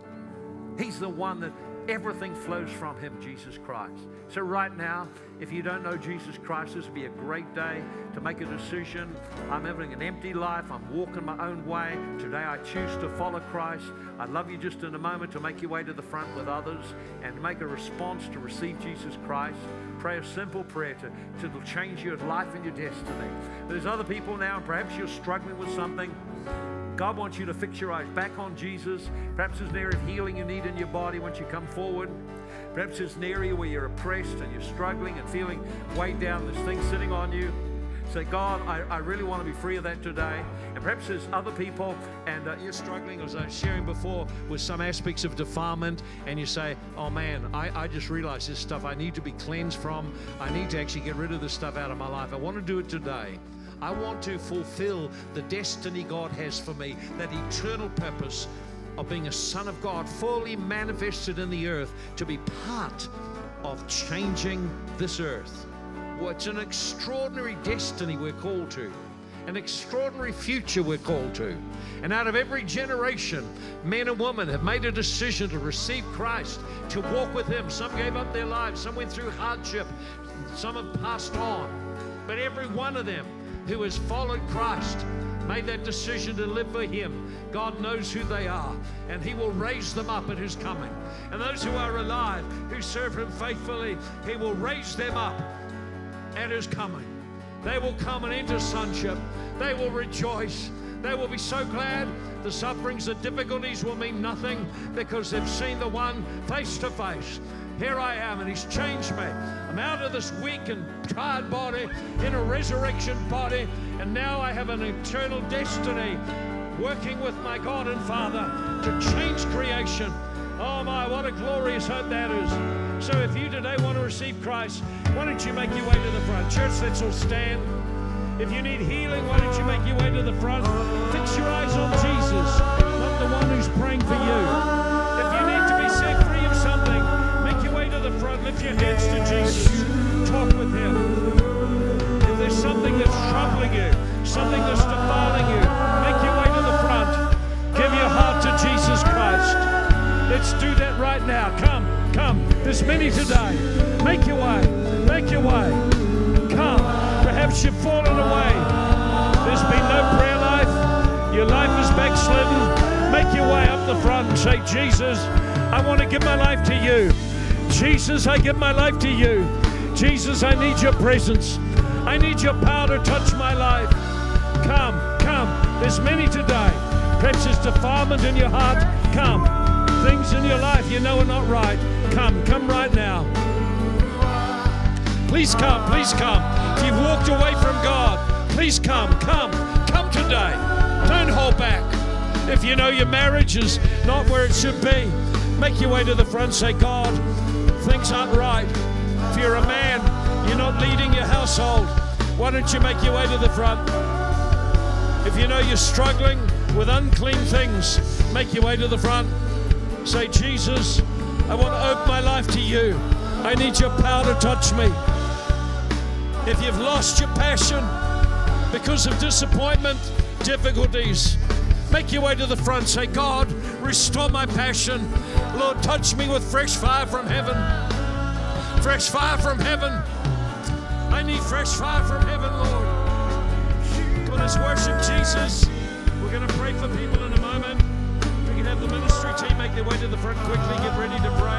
He's the one that everything flows from Him, Jesus Christ. So right now, if you don't know Jesus Christ, this would be a great day to make a decision. I'm having an empty life. I'm walking my own way. Today I choose to follow Christ. I'd love you just in a moment to make your way to the front with others and to make a response to receive Jesus Christ. Pray a simple prayer to change your life and your destiny. There's other people now, and perhaps you're struggling with something. God wants you to fix your eyes back on Jesus. Perhaps there's an area of healing you need in your body once you come forward. Perhaps there's an area where you're oppressed and you're struggling and feeling weighed down. There's things sitting on you. Say, God, I really want to be free of that today. And perhaps there's other people and you're struggling, as I was sharing before, with some aspects of defilement. And you say, oh man, I just realized this stuff I need to be cleansed from. I need to actually get rid of this stuff out of my life. I want to do it today. I want to fulfill the destiny God has for me, that eternal purpose of being a son of God, fully manifested in the earth, to be part of changing this earth. Well, it's an extraordinary destiny we're called to, an extraordinary future we're called to. And out of every generation, men and women have made a decision to receive Christ, to walk with Him. Some gave up their lives, some went through hardship, some have passed on. But every one of them who has followed Christ, made that decision to live for Him, God knows who they are, and He will raise them up at His coming. And those who are alive, who serve Him faithfully, He will raise them up at His coming. They will come and enter sonship. They will rejoice. They will be so glad. The sufferings, the difficulties will mean nothing, because they've seen the one face to face. Here I am, and He's changed me. I'm out of this weak and tired body in a resurrection body, and now I have an eternal destiny, working with my God and Father to change creation. Oh my, what a glorious hope that is. So if you today want to receive Christ, why don't you make your way to the front? Church, let's all stand. If you need healing, why don't you make your way to the front? Fix your eyes on Jesus, not the one who's praying for you. If you need to be set free of something, make your way to the front. Lift your hands to Jesus. Talk with Him. If there's something that's troubling you, something that's defiling you, make your way to the front. Give your heart to Jesus Christ. Let's do that right now. Come, come. There's many today. Make your way. Make your way. Come. Perhaps you've fallen away. There's been no prayer life. Your life is backslidden. Make your way up the front and say, Jesus, I want to give my life to you. Jesus, I give my life to you. Jesus, I need your presence. I need your power to touch my life. Come, come. There's many today. Perhaps there's defilement in your heart. Come. Things in your life you know are not right. Come, come right now. Please come, please come. If you've walked away from God, please come, come. Come today. Don't hold back. If you know your marriage is not where it should be, make your way to the front. Say, God, things aren't right. If you're a man, you're not leading your household, why don't you make your way to the front? If you know you're struggling with unclean things, make your way to the front. Say, Jesus, I want to open my life to you. I need your power to touch me. If you've lost your passion because of disappointment, difficulties, make your way to the front. Say, God, restore my passion. Lord, touch me with fresh fire from heaven. Fresh fire from heaven. I need fresh fire from heaven, Lord. Come on, let's worship Jesus. We're going to pray for people in a moment. We can have the ministry team make their way to the front quickly. Get ready to pray.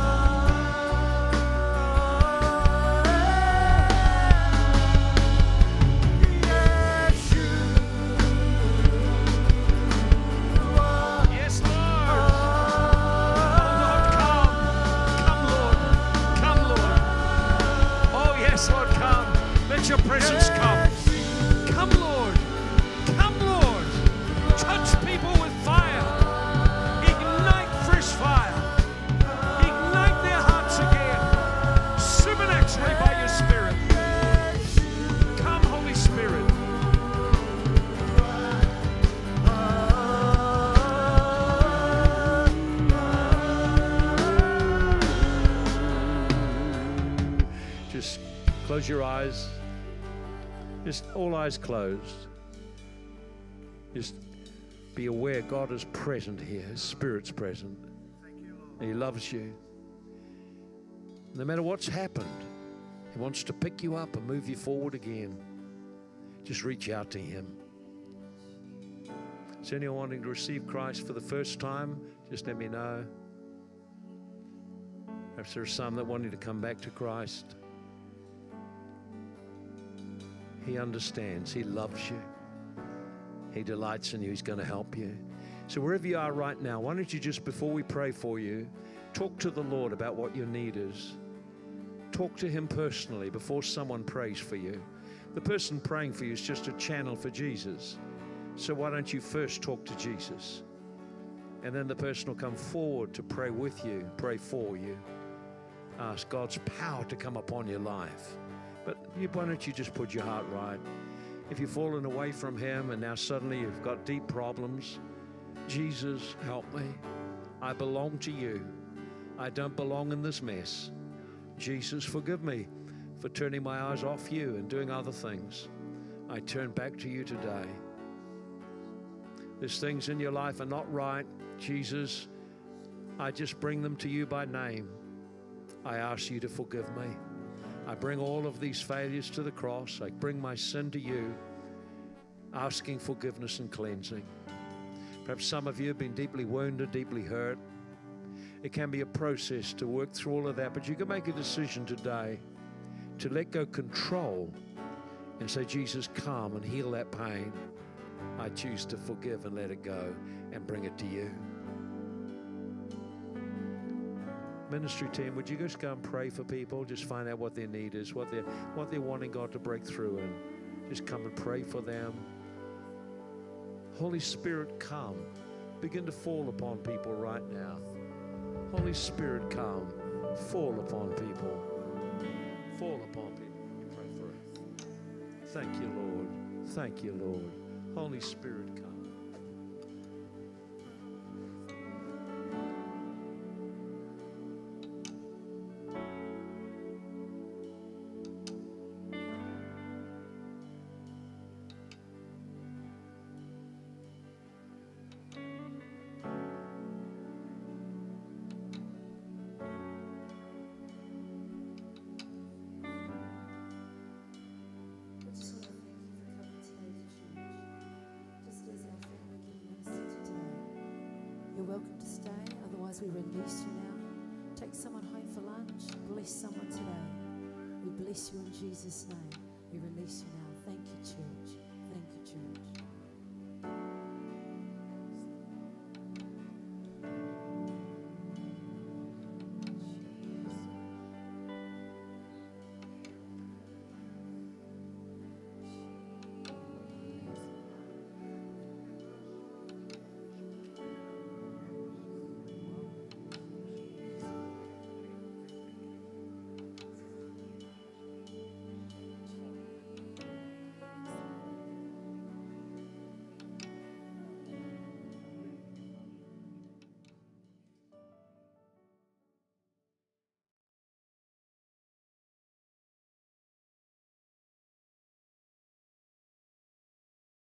Your presence come. Come, Lord. Come, Lord. Touch people with fire. Ignite fresh fire. Ignite their hearts again. Supernaturally by your Spirit. Come, Holy Spirit. Just close your eyes. Just all eyes closed. Just be aware God is present here. His Spirit's present. He loves you. No matter what's happened, He wants to pick you up and move you forward again. Just reach out to Him. Is anyone wanting to receive Christ for the first time? Just let me know. Perhaps there are some that wanting to come back to Christ. He understands. He loves you. He delights in you. He's going to help you. So wherever you are right now, why don't you just, before we pray for you, talk to the Lord about what your need is. Talk to Him personally before someone prays for you. The person praying for you is just a channel for Jesus. So why don't you first talk to Jesus? And then the person will come forward to pray with you, pray for you. Ask God's power to come upon your life. But why don't you just put your heart right? If you've fallen away from Him and now suddenly you've got deep problems, Jesus, help me. I belong to you. I don't belong in this mess. Jesus, forgive me for turning my eyes off you and doing other things. I turn back to you today. There's things in your life are not right. Jesus, I just bring them to you by name. I ask you to forgive me. I bring all of these failures to the cross. I bring my sin to you, asking forgiveness and cleansing. Perhaps some of you have been deeply wounded, deeply hurt. It can be a process to work through all of that, but you can make a decision today to let go control and say, Jesus, come and heal that pain. I choose to forgive and let it go and bring it to you. Ministry team, would you just go and pray for people? Just find out what their need is, what they're wanting God to break through in. Just come and pray for them. Holy Spirit, come. Begin to fall upon people right now. Holy Spirit, come. Fall upon people. Fall upon people. Pray for it. Thank you, Lord. Thank you, Lord. Holy Spirit, come. Welcome to stay, otherwise we release you now. Take someone home for lunch, bless someone today. We bless you in Jesus' name. We release you now. Thank you, church.